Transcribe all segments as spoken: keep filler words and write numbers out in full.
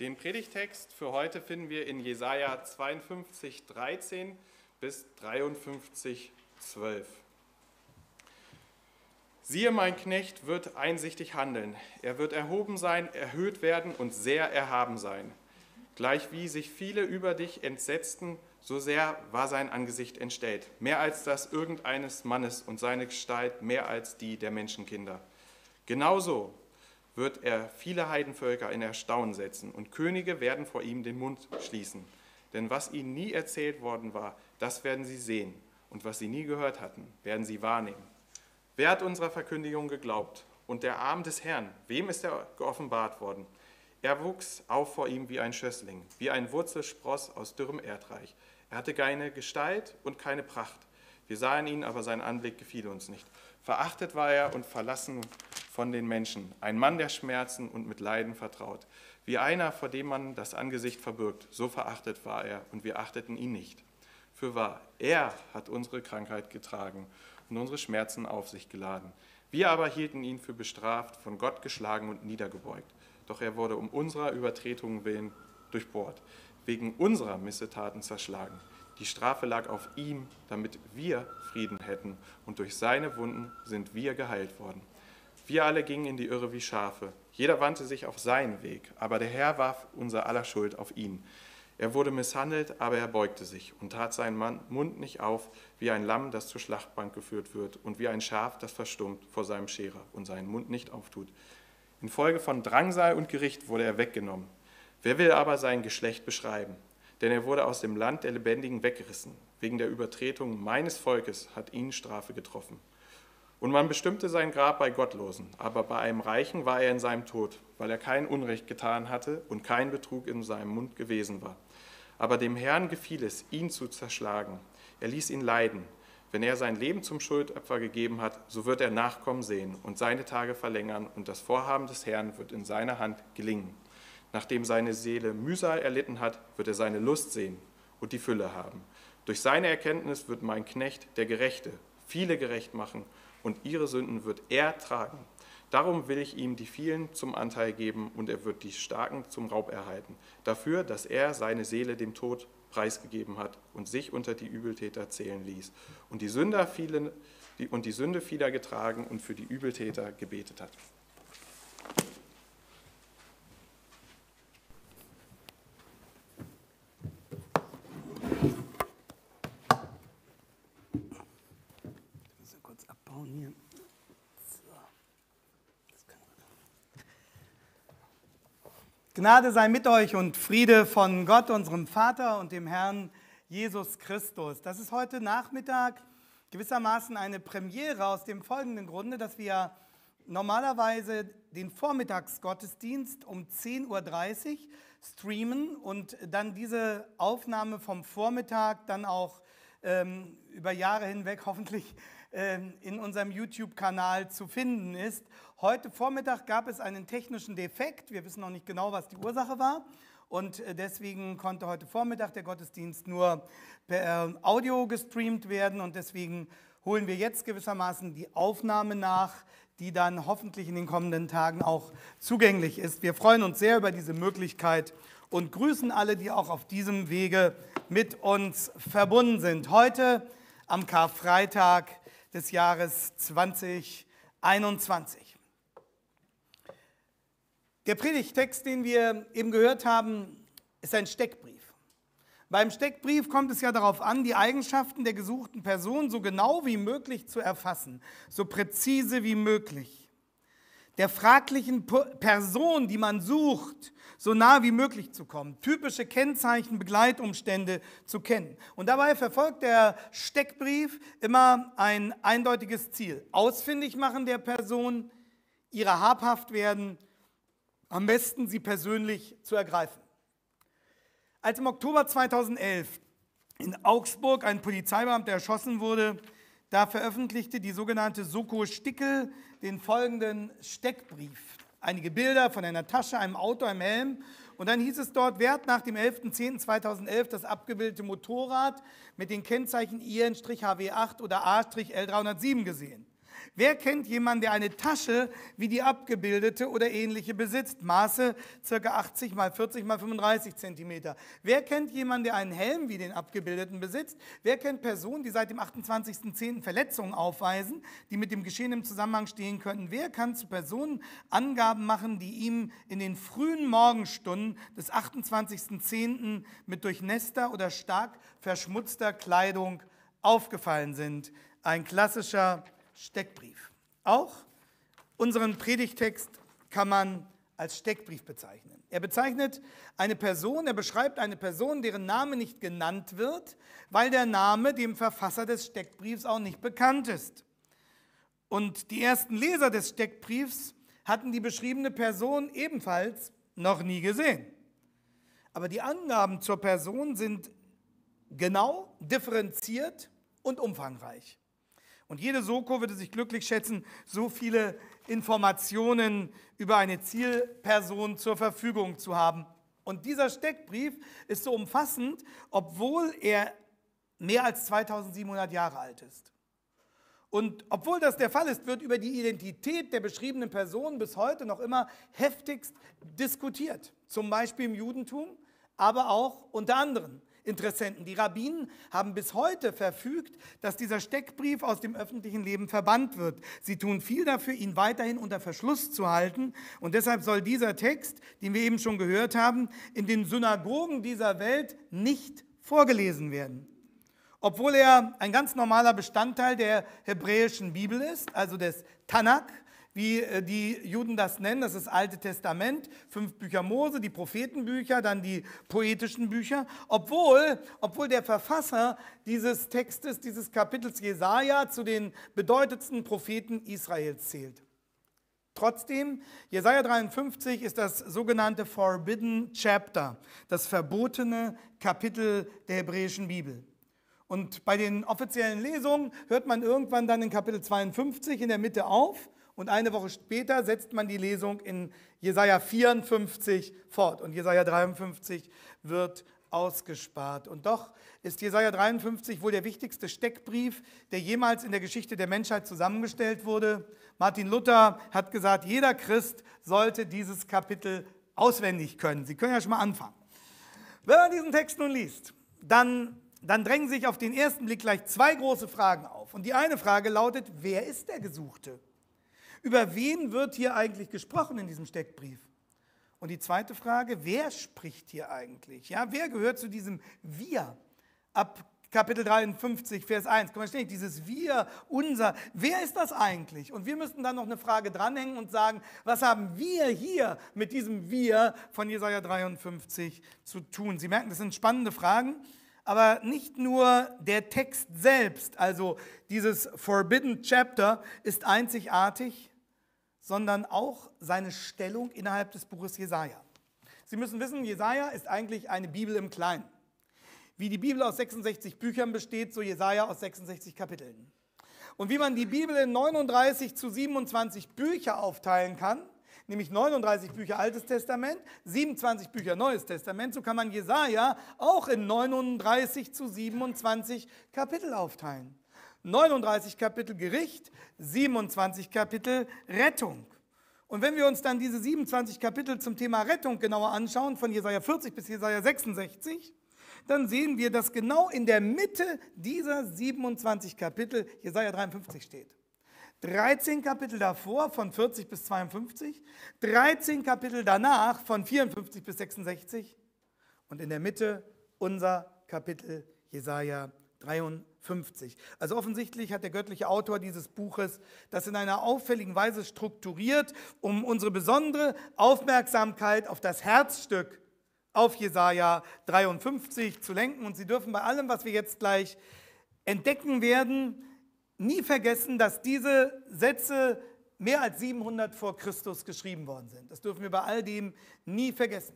Den Predigtext für heute finden wir in Jesaja zweiundfünfzig, dreizehn bis dreiundfünfzig, zwölf. Siehe, mein Knecht wird einsichtig handeln. Er wird erhoben sein, erhöht werden und sehr erhaben sein. Gleichwie sich viele über dich entsetzten, so sehr war sein Angesicht entstellt, mehr als das irgendeines Mannes und seine Gestalt mehr als die der Menschenkinder. Genauso wird er viele Heidenvölker in Erstaunen setzen und Könige werden vor ihm den Mund schließen. Denn was ihnen nie erzählt worden war, das werden sie sehen und was sie nie gehört hatten, werden sie wahrnehmen. Wer hat unserer Verkündigung geglaubt? Und der Arm des Herrn, wem ist er geoffenbart worden? Er wuchs auf vor ihm wie ein Schössling, wie ein Wurzelspross aus dürrem Erdreich. Er hatte keine Gestalt und keine Pracht. Wir sahen ihn, aber sein Anblick gefiel uns nicht. Verachtet war er und verlassen von den Menschen, ein Mann der Schmerzen und mit Leiden vertraut. Wie einer, vor dem man das Angesicht verbirgt, so verachtet war er und wir achteten ihn nicht. Fürwahr, er hat unsere Krankheit getragen und unsere Schmerzen auf sich geladen. Wir aber hielten ihn für bestraft, von Gott geschlagen und niedergebeugt. Doch er wurde um unserer Übertretungen willen durchbohrt, wegen unserer Missetaten zerschlagen. Die Strafe lag auf ihm, damit wir Frieden hätten, und durch seine Wunden sind wir geheilt worden. Wir alle gingen in die Irre wie Schafe. Jeder wandte sich auf seinen Weg, aber der Herr warf unser aller Schuld auf ihn. Er wurde misshandelt, aber er beugte sich und tat seinen Mund nicht auf, wie ein Lamm, das zur Schlachtbank geführt wird, und wie ein Schaf, das verstummt vor seinem Scherer und seinen Mund nicht auftut. Infolge von Drangsal und Gericht wurde er weggenommen. Wer will aber sein Geschlecht beschreiben? Denn er wurde aus dem Land der Lebendigen weggerissen. Wegen der Übertretung meines Volkes hat ihn Strafe getroffen. Und man bestimmte sein Grab bei Gottlosen, aber bei einem Reichen war er in seinem Tod, weil er kein Unrecht getan hatte und kein Betrug in seinem Mund gewesen war. Aber dem Herrn gefiel es, ihn zu zerschlagen. Er ließ ihn leiden. Wenn er sein Leben zum Schuldopfer gegeben hat, so wird er Nachkommen sehen und seine Tage verlängern, und das Vorhaben des Herrn wird in seiner Hand gelingen. Nachdem seine Seele Mühsal erlitten hat, wird er seine Lust sehen und die Fülle haben. Durch seine Erkenntnis wird mein Knecht, der Gerechte, viele gerecht machen, und ihre Sünden wird er tragen. Darum will ich ihm die vielen zum Anteil geben, und er wird die Starken zum Raub erhalten, dafür, dass er seine Seele dem Tod preisgegeben hat und sich unter die Übeltäter zählen ließ und die, Sünder viele, die, und die Sünde vieler getragen und für die Übeltäter gebetet hat. Hier. So. Gnade sei mit euch und Friede von Gott, unserem Vater und dem Herrn Jesus Christus. Das ist heute Nachmittag gewissermaßen eine Premiere aus dem folgenden Grunde, dass wir normalerweise den Vormittagsgottesdienst um zehn Uhr dreißig streamen und dann diese Aufnahme vom Vormittag dann auch ähm, über Jahre hinweg hoffentlich in unserem YouTube-Kanal zu finden ist. Heute Vormittag gab es einen technischen Defekt. Wir wissen noch nicht genau, was die Ursache war. Und deswegen konnte heute Vormittag der Gottesdienst nur per Audio gestreamt werden. Und deswegen holen wir jetzt gewissermaßen die Aufnahme nach, die dann hoffentlich in den kommenden Tagen auch zugänglich ist. Wir freuen uns sehr über diese Möglichkeit und grüßen alle, die auch auf diesem Wege mit uns verbunden sind. Heute am Karfreitag des Jahres zweitausendeinundzwanzig. Der Predigttext, den wir eben gehört haben, ist ein Steckbrief. Beim Steckbrief kommt es ja darauf an, die Eigenschaften der gesuchten Person so genau wie möglich zu erfassen, so präzise wie möglich. Der fraglichen Person, die man sucht, so nah wie möglich zu kommen, typische Kennzeichen, Begleitumstände zu kennen. Und dabei verfolgt der Steckbrief immer ein eindeutiges Ziel. Ausfindig machen der Person, ihrer habhaft werden, am besten sie persönlich zu ergreifen. Als im Oktober zweitausendelf in Augsburg ein Polizeibeamter erschossen wurde, da veröffentlichte die sogenannte Soko Stickel den folgenden Steckbrief. Einige Bilder von einer Tasche, einem Auto, einem Helm. Und dann hieß es dort, wer hat nach dem elften zehnten zweitausendelf das abgebildete Motorrad mit den Kennzeichen I N H W acht oder A L dreihundertsieben gesehen? Wer kennt jemanden, der eine Tasche wie die abgebildete oder ähnliche besitzt? Maße ca. achtzig mal vierzig mal fünfunddreißig Zentimeter. Wer kennt jemanden, der einen Helm wie den abgebildeten besitzt? Wer kennt Personen, die seit dem achtundzwanzigsten zehnten Verletzungen aufweisen, die mit dem Geschehen im Zusammenhang stehen könnten? Wer kann zu Personen Angaben machen, die ihm in den frühen Morgenstunden des achtundzwanzigsten zehnten mit durchnässter oder stark verschmutzter Kleidung aufgefallen sind? Ein klassischer Steckbrief. Auch unseren Predigtext kann man als Steckbrief bezeichnen. Er bezeichnet eine Person, er beschreibt eine Person, deren Name nicht genannt wird, weil der Name dem Verfasser des Steckbriefs auch nicht bekannt ist. Und die ersten Leser des Steckbriefs hatten die beschriebene Person ebenfalls noch nie gesehen. Aber die Angaben zur Person sind genau, differenziert und umfangreich. Und jede Soko würde sich glücklich schätzen, so viele Informationen über eine Zielperson zur Verfügung zu haben. Und dieser Steckbrief ist so umfassend, obwohl er mehr als zweitausendsiebenhundert Jahre alt ist. Und obwohl das der Fall ist, wird über die Identität der beschriebenen Person bis heute noch immer heftigst diskutiert. Zum Beispiel im Judentum, aber auch unter anderen Interessenten. Die Rabbinen haben bis heute verfügt, dass dieser Steckbrief aus dem öffentlichen Leben verbannt wird. Sie tun viel dafür, ihn weiterhin unter Verschluss zu halten. Und deshalb soll dieser Text, den wir eben schon gehört haben, in den Synagogen dieser Welt nicht vorgelesen werden. Obwohl er ein ganz normaler Bestandteil der hebräischen Bibel ist, also des Tanakh, wie die Juden das nennen, das ist das Alte Testament, fünf Bücher Mose, die Prophetenbücher, dann die poetischen Bücher, obwohl, obwohl der Verfasser dieses Textes, dieses Kapitels Jesaja zu den bedeutendsten Propheten Israels zählt. Trotzdem, Jesaja dreiundfünfzig ist das sogenannte Forbidden Chapter, das verbotene Kapitel der hebräischen Bibel. Und bei den offiziellen Lesungen hört man irgendwann dann in Kapitel zweiundfünfzig in der Mitte auf, und eine Woche später setzt man die Lesung in Jesaja vierundfünfzig fort. Und Jesaja dreiundfünfzig wird ausgespart. Und doch ist Jesaja dreiundfünfzig wohl der wichtigste Steckbrief, der jemals in der Geschichte der Menschheit zusammengestellt wurde. Martin Luther hat gesagt, jeder Christ sollte dieses Kapitel auswendig können. Sie können ja schon mal anfangen. Wenn man diesen Text nun liest, dann, dann drängen sich auf den ersten Blick gleich zwei große Fragen auf. Und die eine Frage lautet, wer ist der Gesuchte? Über wen wird hier eigentlich gesprochen in diesem Steckbrief? Und die zweite Frage, wer spricht hier eigentlich? Ja, wer gehört zu diesem Wir? Ab Kapitel dreiundfünfzig, Vers eins, kommt ständig dieses Wir, unser, wer ist das eigentlich? Und wir müssten dann noch eine Frage dranhängen und sagen, was haben wir hier mit diesem Wir von Jesaja dreiundfünfzig zu tun? Sie merken, das sind spannende Fragen. Aber nicht nur der Text selbst, also dieses Forbidden Chapter, ist einzigartig, sondern auch seine Stellung innerhalb des Buches Jesaja. Sie müssen wissen, Jesaja ist eigentlich eine Bibel im Kleinen. Wie die Bibel aus sechsundsechzig Büchern besteht, so Jesaja aus sechsundsechzig Kapiteln. Und wie man die Bibel in neununddreißig zu siebenundzwanzig Bücher aufteilen kann, nämlich neununddreißig Bücher Altes Testament, siebenundzwanzig Bücher Neues Testament, so kann man Jesaja auch in neununddreißig zu siebenundzwanzig Kapitel aufteilen. neununddreißig Kapitel Gericht, siebenundzwanzig Kapitel Rettung. Und wenn wir uns dann diese siebenundzwanzig Kapitel zum Thema Rettung genauer anschauen, von Jesaja vierzig bis Jesaja sechsundsechzig, dann sehen wir, dass genau in der Mitte dieser siebenundzwanzig Kapitel Jesaja dreiundfünfzig steht. dreizehn Kapitel davor, von vierzig bis zweiundfünfzig, dreizehn Kapitel danach, von vierundfünfzig bis sechsundsechzig und in der Mitte unser Kapitel Jesaja dreiundfünfzig. Also offensichtlich hat der göttliche Autor dieses Buches das in einer auffälligen Weise strukturiert, um unsere besondere Aufmerksamkeit auf das Herzstück auf Jesaja dreiundfünfzig zu lenken. Und Sie dürfen bei allem, was wir jetzt gleich entdecken werden, nie vergessen, dass diese Sätze mehr als siebenhundert vor Christus geschrieben worden sind. Das dürfen wir bei all dem nie vergessen.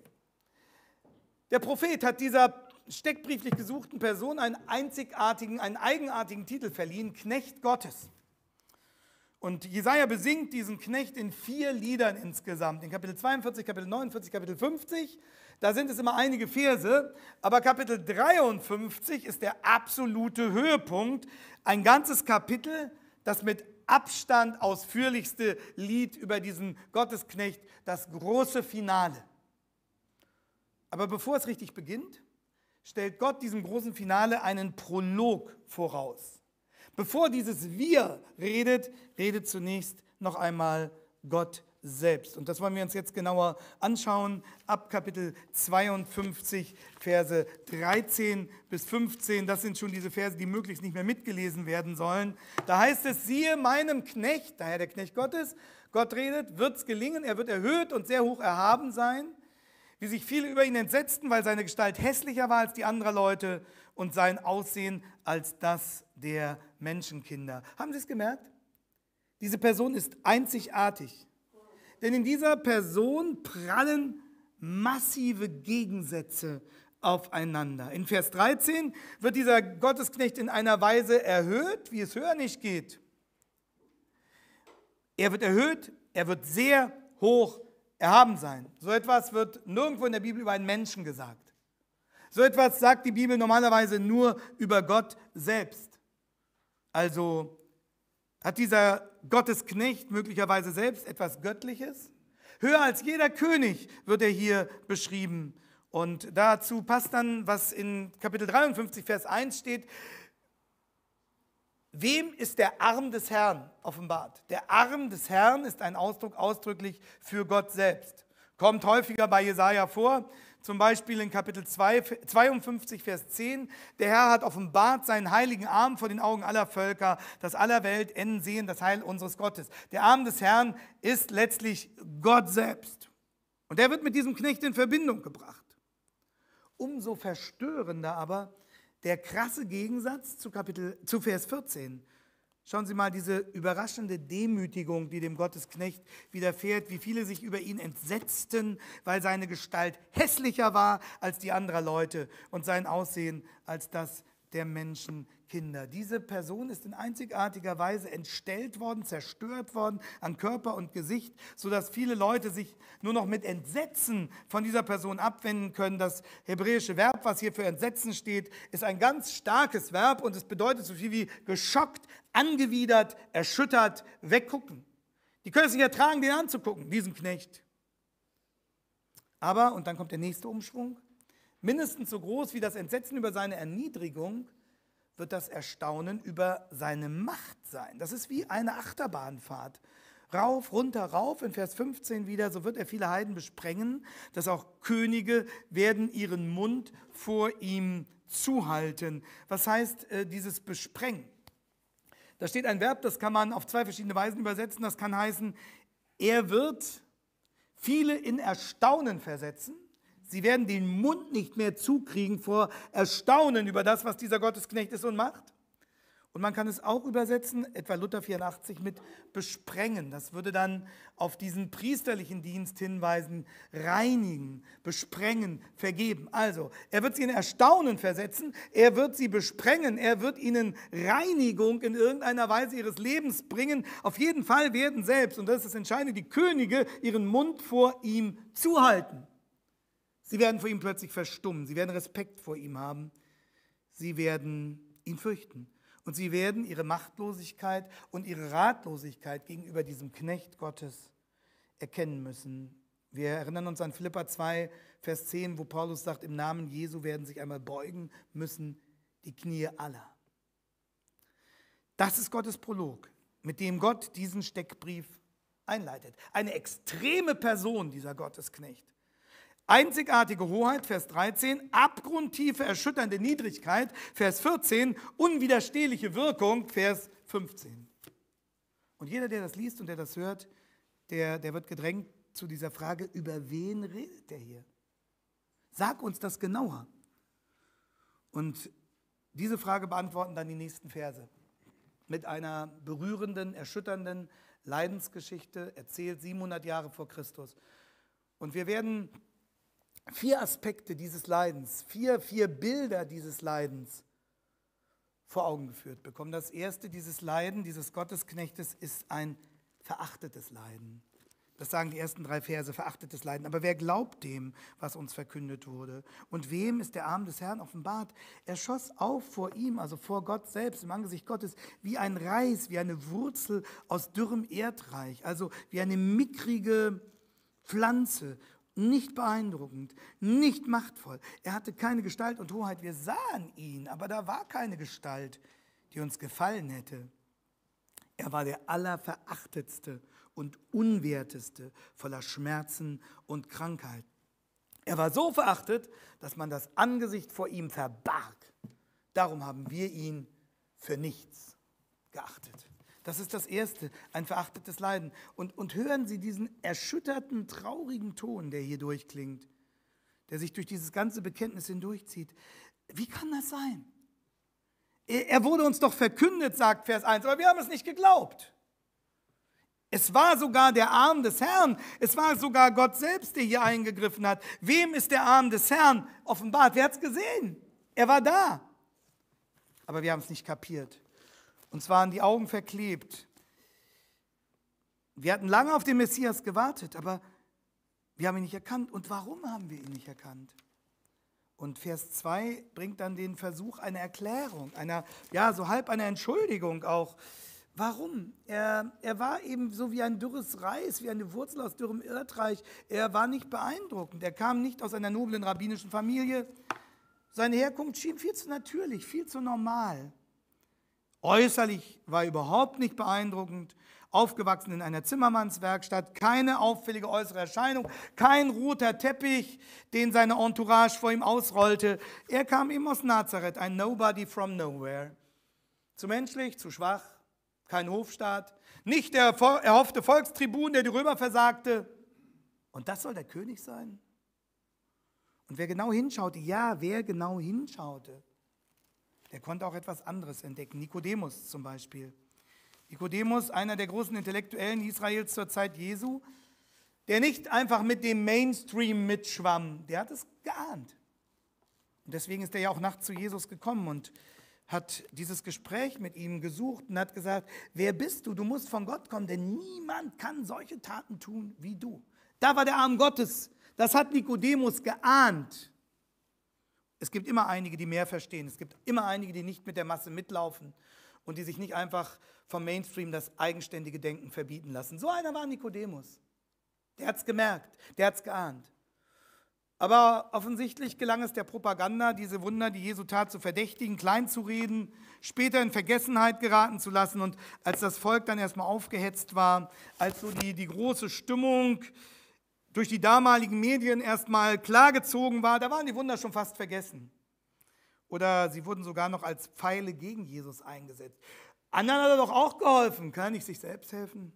Der Prophet hat dieser steckbrieflich gesuchten Person einen einzigartigen, einen eigenartigen Titel verliehen, Knecht Gottes. Und Jesaja besingt diesen Knecht in vier Liedern insgesamt, in Kapitel zweiundvierzig, Kapitel neunundvierzig, Kapitel fünfzig. Da sind es immer einige Verse, aber Kapitel dreiundfünfzig ist der absolute Höhepunkt. Ein ganzes Kapitel, das mit Abstand ausführlichste Lied über diesen Gottesknecht, das große Finale. Aber bevor es richtig beginnt, stellt Gott diesem großen Finale einen Prolog voraus. Bevor dieses Wir redet, redet zunächst noch einmal Gott selbst. Und das wollen wir uns jetzt genauer anschauen, ab Kapitel zweiundfünfzig, Verse dreizehn bis fünfzehn. Das sind schon diese Verse, die möglichst nicht mehr mitgelesen werden sollen. Da heißt es, siehe meinem Knecht, daher der Knecht Gottes, Gott redet, wird es gelingen, er wird erhöht und sehr hoch erhaben sein, wie sich viele über ihn entsetzten, weil seine Gestalt hässlicher war als die anderer Leute und sein Aussehen als das der Menschenkinder. Haben Sie es gemerkt? Diese Person ist einzigartig. Denn in dieser Person prallen massive Gegensätze aufeinander. In Vers dreizehn wird dieser Gottesknecht in einer Weise erhöht, wie es höher nicht geht. Er wird erhöht, er wird sehr hoch erhaben sein. So etwas wird nirgendwo in der Bibel über einen Menschen gesagt. So etwas sagt die Bibel normalerweise nur über Gott selbst. Also hat dieser Gottesknecht möglicherweise selbst etwas Göttliches? Höher als jeder König wird er hier beschrieben. Und dazu passt dann, was in Kapitel dreiundfünfzig, Vers eins steht. Wem ist der Arm des Herrn offenbart? Der Arm des Herrn ist ein Ausdruck ausdrücklich für Gott selbst. Kommt häufiger bei Jesaja vor, zum Beispiel in Kapitel zweiundfünfzig, Vers zehn. Der Herr hat offenbart seinen heiligen Arm vor den Augen aller Völker, dass aller Welt enden sehen das Heil unseres Gottes. Der Arm des Herrn ist letztlich Gott selbst. Und er wird mit diesem Knecht in Verbindung gebracht. Umso verstörender aber der krasse Gegensatz zu, Kapitel, zu Vers vierzehn. Schauen Sie mal diese überraschende Demütigung, die dem Gottesknecht widerfährt, wie viele sich über ihn entsetzten, weil seine Gestalt hässlicher war als die anderer Leute und sein Aussehen als das der Menschenkinder. Diese Person ist in einzigartiger Weise entstellt worden, zerstört worden an Körper und Gesicht, sodass viele Leute sich nur noch mit Entsetzen von dieser Person abwenden können. Das hebräische Verb, was hier für Entsetzen steht, ist ein ganz starkes Verb und es bedeutet so viel wie geschockt, angewidert, erschüttert, weggucken. Die können es nicht ertragen, den anzugucken, diesen Knecht. Aber, und dann kommt der nächste Umschwung, mindestens so groß wie das Entsetzen über seine Erniedrigung wird das Erstaunen über seine Macht sein. Das ist wie eine Achterbahnfahrt. Rauf, runter, rauf, in Vers fünfzehn wieder, so wird er viele Heiden besprengen, dass auch Könige werden ihren Mund vor ihm zuhalten. Was heißt äh, dieses Besprengen? Da steht ein Verb, das kann man auf zwei verschiedene Weisen übersetzen. Das kann heißen, er wird viele in Erstaunen versetzen. Sie werden den Mund nicht mehr zukriegen vor Erstaunen über das, was dieser Gottesknecht ist und macht. Und man kann es auch übersetzen, etwa Luther vierundachtzig, mit besprengen. Das würde dann auf diesen priesterlichen Dienst hinweisen, reinigen, besprengen, vergeben. Also, er wird sie in Erstaunen versetzen, er wird sie besprengen, er wird ihnen Reinigung in irgendeiner Weise ihres Lebens bringen. Auf jeden Fall werden selbst, und das ist das Entscheidende, die Könige ihren Mund vor ihm zuhalten. Sie werden vor ihm plötzlich verstummen, sie werden Respekt vor ihm haben, sie werden ihn fürchten. Und sie werden ihre Machtlosigkeit und ihre Ratlosigkeit gegenüber diesem Knecht Gottes erkennen müssen. Wir erinnern uns an Philipper zwei, Vers zehn, wo Paulus sagt, im Namen Jesu werden sich einmal beugen müssen die Knie aller. Das ist Gottes Prolog, mit dem Gott diesen Steckbrief einleitet. Eine extreme Person, dieser Gottesknecht. Einzigartige Hoheit, Vers dreizehn, abgrundtiefe, erschütternde Niedrigkeit, Vers vierzehn, unwiderstehliche Wirkung, Vers fünfzehn. Und jeder, der das liest und der das hört, der, der wird gedrängt zu dieser Frage, über wen redet der hier? Sag uns das genauer. Und diese Frage beantworten dann die nächsten Verse. Mit einer berührenden, erschütternden Leidensgeschichte, erzählt siebenhundert Jahre vor Christus. Und wir werden vier Aspekte dieses Leidens, vier, vier Bilder dieses Leidens vor Augen geführt bekommen. Das erste, dieses Leiden dieses Gottesknechtes ist ein verachtetes Leiden. Das sagen die ersten drei Verse, verachtetes Leiden. Aber wer glaubt dem, was uns verkündet wurde? Und wem ist der Arm des Herrn offenbart? Er schoss auf vor ihm, also vor Gott selbst, im Angesicht Gottes, wie ein Reis, wie eine Wurzel aus dürrem Erdreich, also wie eine mickrige Pflanze, nicht beeindruckend, nicht machtvoll. Er hatte keine Gestalt und Hoheit. Wir sahen ihn, aber da war keine Gestalt, die uns gefallen hätte. Er war der Allerverachtetste und Unwerteste, voller Schmerzen und Krankheit. Er war so verachtet, dass man das Angesicht vor ihm verbarg. Darum haben wir ihn für nichts geachtet. Das ist das Erste, ein verachtetes Leiden. Und, und hören Sie diesen erschütterten, traurigen Ton, der hier durchklingt, der sich durch dieses ganze Bekenntnis hindurchzieht. Wie kann das sein? Er, er wurde uns doch verkündet, sagt Vers eins, aber wir haben es nicht geglaubt. Es war sogar der Arm des Herrn, es war sogar Gott selbst, der hier eingegriffen hat. Wem ist der Arm des Herrn offenbart? Wer hat es gesehen? Er war da. Aber wir haben es nicht kapiert. Uns waren die Augen verklebt. Wir hatten lange auf den Messias gewartet, aber wir haben ihn nicht erkannt. Und warum haben wir ihn nicht erkannt? Und Vers zwei bringt dann den Versuch einer Erklärung, einer, ja, so halb einer Entschuldigung auch. Warum? Er, er war eben so wie ein dürres Reis, wie eine Wurzel aus dürrem Erdreich. Er war nicht beeindruckend. Er kam nicht aus einer noblen rabbinischen Familie. Seine Herkunft schien viel zu natürlich, viel zu normal. Äußerlich war er überhaupt nicht beeindruckend. Aufgewachsen in einer Zimmermannswerkstatt, keine auffällige äußere Erscheinung, kein roter Teppich, den seine Entourage vor ihm ausrollte. Er kam eben aus Nazareth, ein Nobody from nowhere. Zu menschlich, zu schwach, kein Hofstaat, nicht der erhoffte Volkstribun, der die Römer versagte. Und das soll der König sein? Und wer genau hinschaute, ja, wer genau hinschaute, der konnte auch etwas anderes entdecken. Nikodemus zum Beispiel. Nikodemus, einer der großen Intellektuellen Israels zur Zeit Jesu, der nicht einfach mit dem Mainstream mitschwamm, der hat es geahnt. Und deswegen ist er ja auch nachts zu Jesus gekommen und hat dieses Gespräch mit ihm gesucht und hat gesagt, wer bist du? Du musst von Gott kommen, denn niemand kann solche Taten tun wie du. Da war der Arm Gottes. Das hat Nikodemus geahnt. Es gibt immer einige, die mehr verstehen. Es gibt immer einige, die nicht mit der Masse mitlaufen und die sich nicht einfach vom Mainstream das eigenständige Denken verbieten lassen. So einer war Nikodemus. Der hat es gemerkt, der hat es geahnt. Aber offensichtlich gelang es der Propaganda, diese Wunder, die Jesu tat, zu verdächtigen, klein zu reden, später in Vergessenheit geraten zu lassen. Und als das Volk dann erstmal aufgehetzt war, als so die, die große Stimmung durch die damaligen Medien erstmal klargezogen war, da waren die Wunder schon fast vergessen. Oder sie wurden sogar noch als Pfeile gegen Jesus eingesetzt. Anderen hat er doch auch geholfen, kann er nicht sich selbst helfen?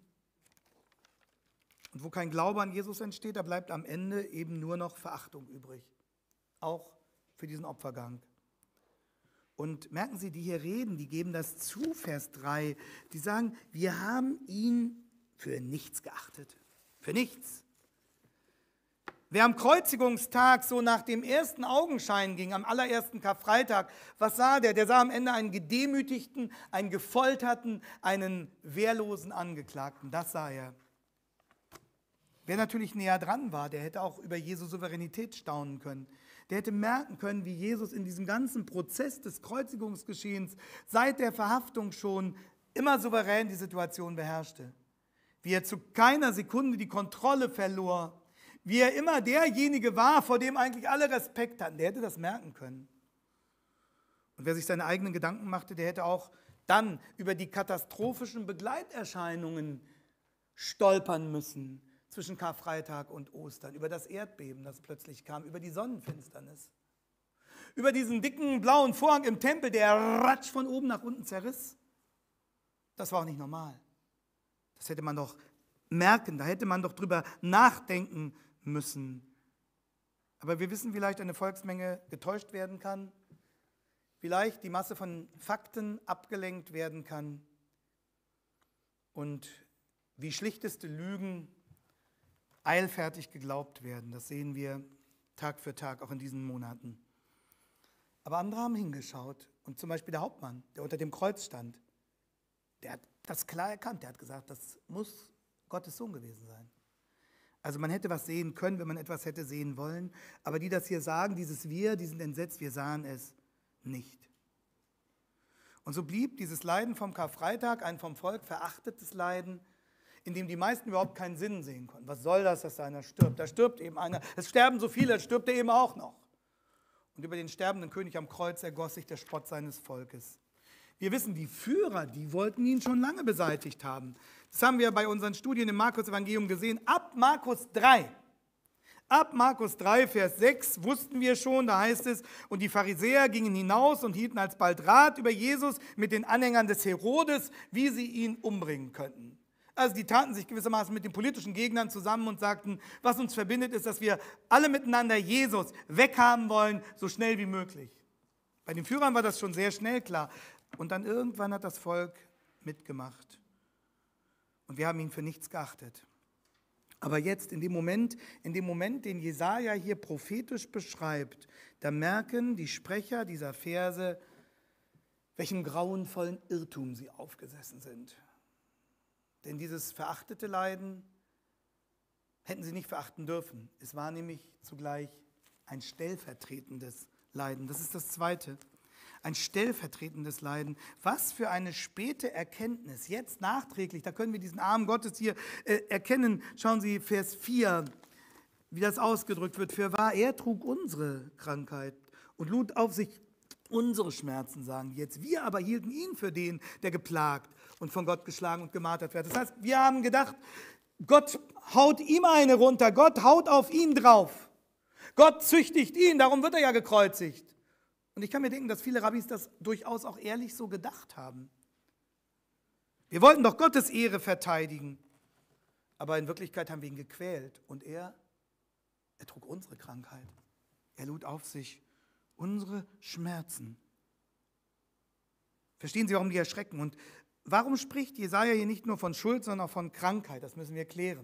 Und wo kein Glaube an Jesus entsteht, da bleibt am Ende eben nur noch Verachtung übrig. Auch für diesen Opfergang. Und merken Sie, die hier reden, die geben das zu, Vers drei. Die sagen, wir haben ihn für nichts geachtet. Für nichts. Wer am Kreuzigungstag so nach dem ersten Augenschein ging, am allerersten Karfreitag, was sah der? Der sah am Ende einen gedemütigten, einen gefolterten, einen wehrlosen Angeklagten. Das sah er. Wer natürlich näher dran war, der hätte auch über Jesu Souveränität staunen können. Der hätte merken können, wie Jesus in diesem ganzen Prozess des Kreuzigungsgeschehens seit der Verhaftung schon immer souverän die Situation beherrschte. Wie er zu keiner Sekunde die Kontrolle verlor. Wie er immer derjenige war, vor dem eigentlich alle Respekt hatten. Der hätte das merken können. Und wer sich seine eigenen Gedanken machte, der hätte auch dann über die katastrophischen Begleiterscheinungen stolpern müssen zwischen Karfreitag und Ostern, über das Erdbeben, das plötzlich kam, über die Sonnenfinsternis, über diesen dicken blauen Vorhang im Tempel, der ratsch von oben nach unten zerriss. Das war auch nicht normal. Das hätte man doch merken, da hätte man doch drüber nachdenken müssen. Aber wir wissen, wie leicht eine Volksmenge getäuscht werden kann, wie leicht die Masse von Fakten abgelenkt werden kann und wie schlichteste Lügen eilfertig geglaubt werden. Das sehen wir Tag für Tag, auch in diesen Monaten. Aber andere haben hingeschaut. Und zum Beispiel der Hauptmann, der unter dem Kreuz stand, der hat das klar erkannt. Der hat gesagt, das muss Gottes Sohn gewesen sein. Also man hätte was sehen können, wenn man etwas hätte sehen wollen. Aber die das hier sagen, dieses Wir, die sind entsetzt, wir sahen es nicht. Und so blieb dieses Leiden vom Karfreitag ein vom Volk verachtetes Leiden, in dem die meisten überhaupt keinen Sinn sehen konnten. Was soll das, dass da einer stirbt? Da stirbt eben einer. Es sterben so viele, es stirbt er eben auch noch. Und über den sterbenden König am Kreuz ergoss sich der Spott seines Volkes. Wir wissen, die Führer, die wollten ihn schon lange beseitigt haben. Das haben wir bei unseren Studien im Markus-Evangelium gesehen. Ab Markus drei, ab Markus drei, Vers sechs wussten wir schon, da heißt es, und die Pharisäer gingen hinaus und hielten alsbald Rat über Jesus mit den Anhängern des Herodes, wie sie ihn umbringen könnten. Also die taten sich gewissermaßen mit den politischen Gegnern zusammen und sagten, was uns verbindet, ist, dass wir alle miteinander Jesus weghaben wollen, so schnell wie möglich. Bei den Führern war das schon sehr schnell klar. Und dann irgendwann hat das Volk mitgemacht. Und wir haben ihn für nichts geachtet. Aber jetzt, in dem Moment, in dem Moment, den Jesaja hier prophetisch beschreibt, da merken die Sprecher dieser Verse, welchem grauenvollen Irrtum sie aufgesessen sind. Denn dieses verachtete Leiden hätten sie nicht verachten dürfen. Es war nämlich zugleich ein stellvertretendes Leiden. Das ist das Zweite. Ein stellvertretendes Leiden. Was für eine späte Erkenntnis. Jetzt nachträglich, da können wir diesen Armen Gottes hier äh, erkennen. Schauen Sie, Vers vier, wie das ausgedrückt wird. Für wahr, er trug unsere Krankheit und lud auf sich unsere Schmerzen, sagen jetzt. Wir aber hielten ihn für den, der geplagt und von Gott geschlagen und gemartert wird. Das heißt, wir haben gedacht, Gott haut ihm eine runter, Gott haut auf ihn drauf. Gott züchtigt ihn, darum wird er ja gekreuzigt. Und ich kann mir denken, dass viele Rabbis das durchaus auch ehrlich so gedacht haben. Wir wollten doch Gottes Ehre verteidigen, aber in Wirklichkeit haben wir ihn gequält. Und er, er trug unsere Krankheit. Er lud auf sich unsere Schmerzen. Verstehen Sie, warum die erschrecken? Und warum spricht Jesaja hier nicht nur von Schuld, sondern auch von Krankheit? Das müssen wir klären.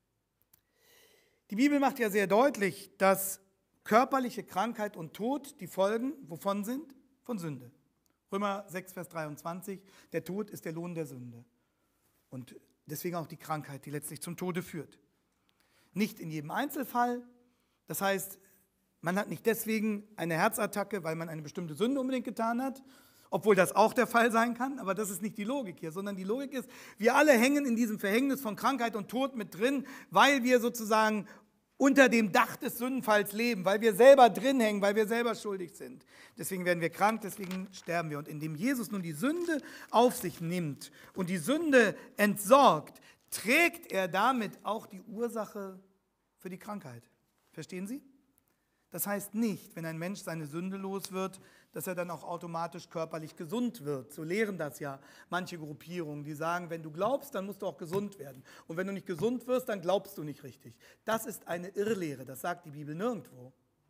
Die Bibel macht ja sehr deutlich, dass körperliche Krankheit und Tod die Folgen, wovon sind? Von Sünde. Römer sechs, Vers dreiundzwanzig, der Tod ist der Lohn der Sünde. Und deswegen auch die Krankheit, die letztlich zum Tode führt. Nicht in jedem Einzelfall, das heißt, man hat nicht deswegen eine Herzattacke, weil man eine bestimmte Sünde unbedingt getan hat, obwohl das auch der Fall sein kann, aber das ist nicht die Logik hier, sondern die Logik ist, wir alle hängen in diesem Verhängnis von Krankheit und Tod mit drin, weil wir sozusagen unter dem Dach des Sündenfalls leben, weil wir selber drin hängen, weil wir selber schuldig sind. Deswegen werden wir krank, deswegen sterben wir. Und indem Jesus nun die Sünde auf sich nimmt und die Sünde entsorgt, trägt er damit auch die Ursache für die Krankheit. Verstehen Sie? Das heißt nicht, wenn ein Mensch seine Sünde los wird, dass er dann auch automatisch körperlich gesund wird. So lehren das ja manche Gruppierungen, die sagen, wenn du glaubst, dann musst du auch gesund werden. Und wenn du nicht gesund wirst, dann glaubst du nicht richtig. Das ist eine Irrlehre, das sagt die Bibel nirgendwo.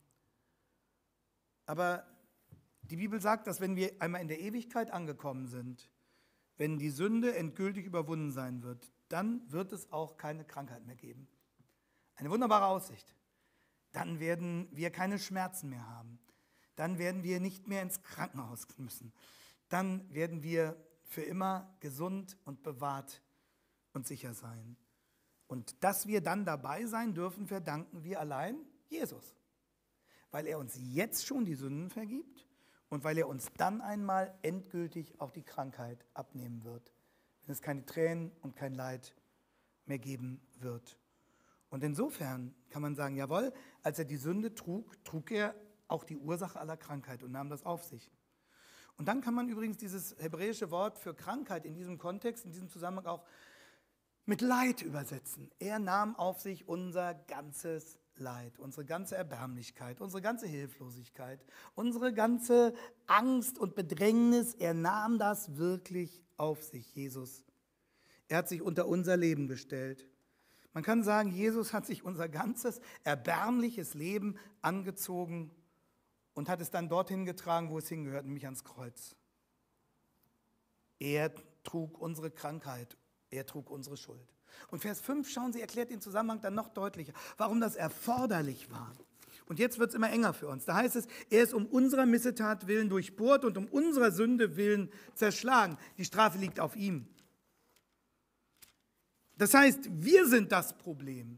Aber die Bibel sagt, dass wenn wir einmal in der Ewigkeit angekommen sind, wenn die Sünde endgültig überwunden sein wird, dann wird es auch keine Krankheit mehr geben. Eine wunderbare Aussicht. Dann werden wir keine Schmerzen mehr haben. Dann werden wir nicht mehr ins Krankenhaus müssen. Dann werden wir für immer gesund und bewahrt und sicher sein. Und dass wir dann dabei sein dürfen, verdanken wir allein Jesus. Weil er uns jetzt schon die Sünden vergibt und weil er uns dann einmal endgültig auch die Krankheit abnehmen wird. Wenn es keine Tränen und kein Leid mehr geben wird. Und insofern kann man sagen, jawohl, als er die Sünde trug, trug er auch die Ursache aller Krankheit und nahm das auf sich. Und dann kann man übrigens dieses hebräische Wort für Krankheit in diesem Kontext, in diesem Zusammenhang auch mit Leid übersetzen. Er nahm auf sich unser ganzes Leid, unsere ganze Erbärmlichkeit, unsere ganze Hilflosigkeit, unsere ganze Angst und Bedrängnis. Er nahm das wirklich auf sich, Jesus. Er hat sich unter unser Leben gestellt. Man kann sagen, Jesus hat sich unser ganzes erbärmliches Leben angezogen und hat es dann dorthin getragen, wo es hingehört, nämlich ans Kreuz. Er trug unsere Krankheit, er trug unsere Schuld. Und Vers fünf, schauen Sie, erklärt den Zusammenhang dann noch deutlicher, warum das erforderlich war. Und jetzt wird es immer enger für uns. Da heißt es, er ist um unserer Missetat willen durchbohrt und um unserer Sünde willen zerschlagen. Die Strafe liegt auf ihm. Das heißt, wir sind das Problem.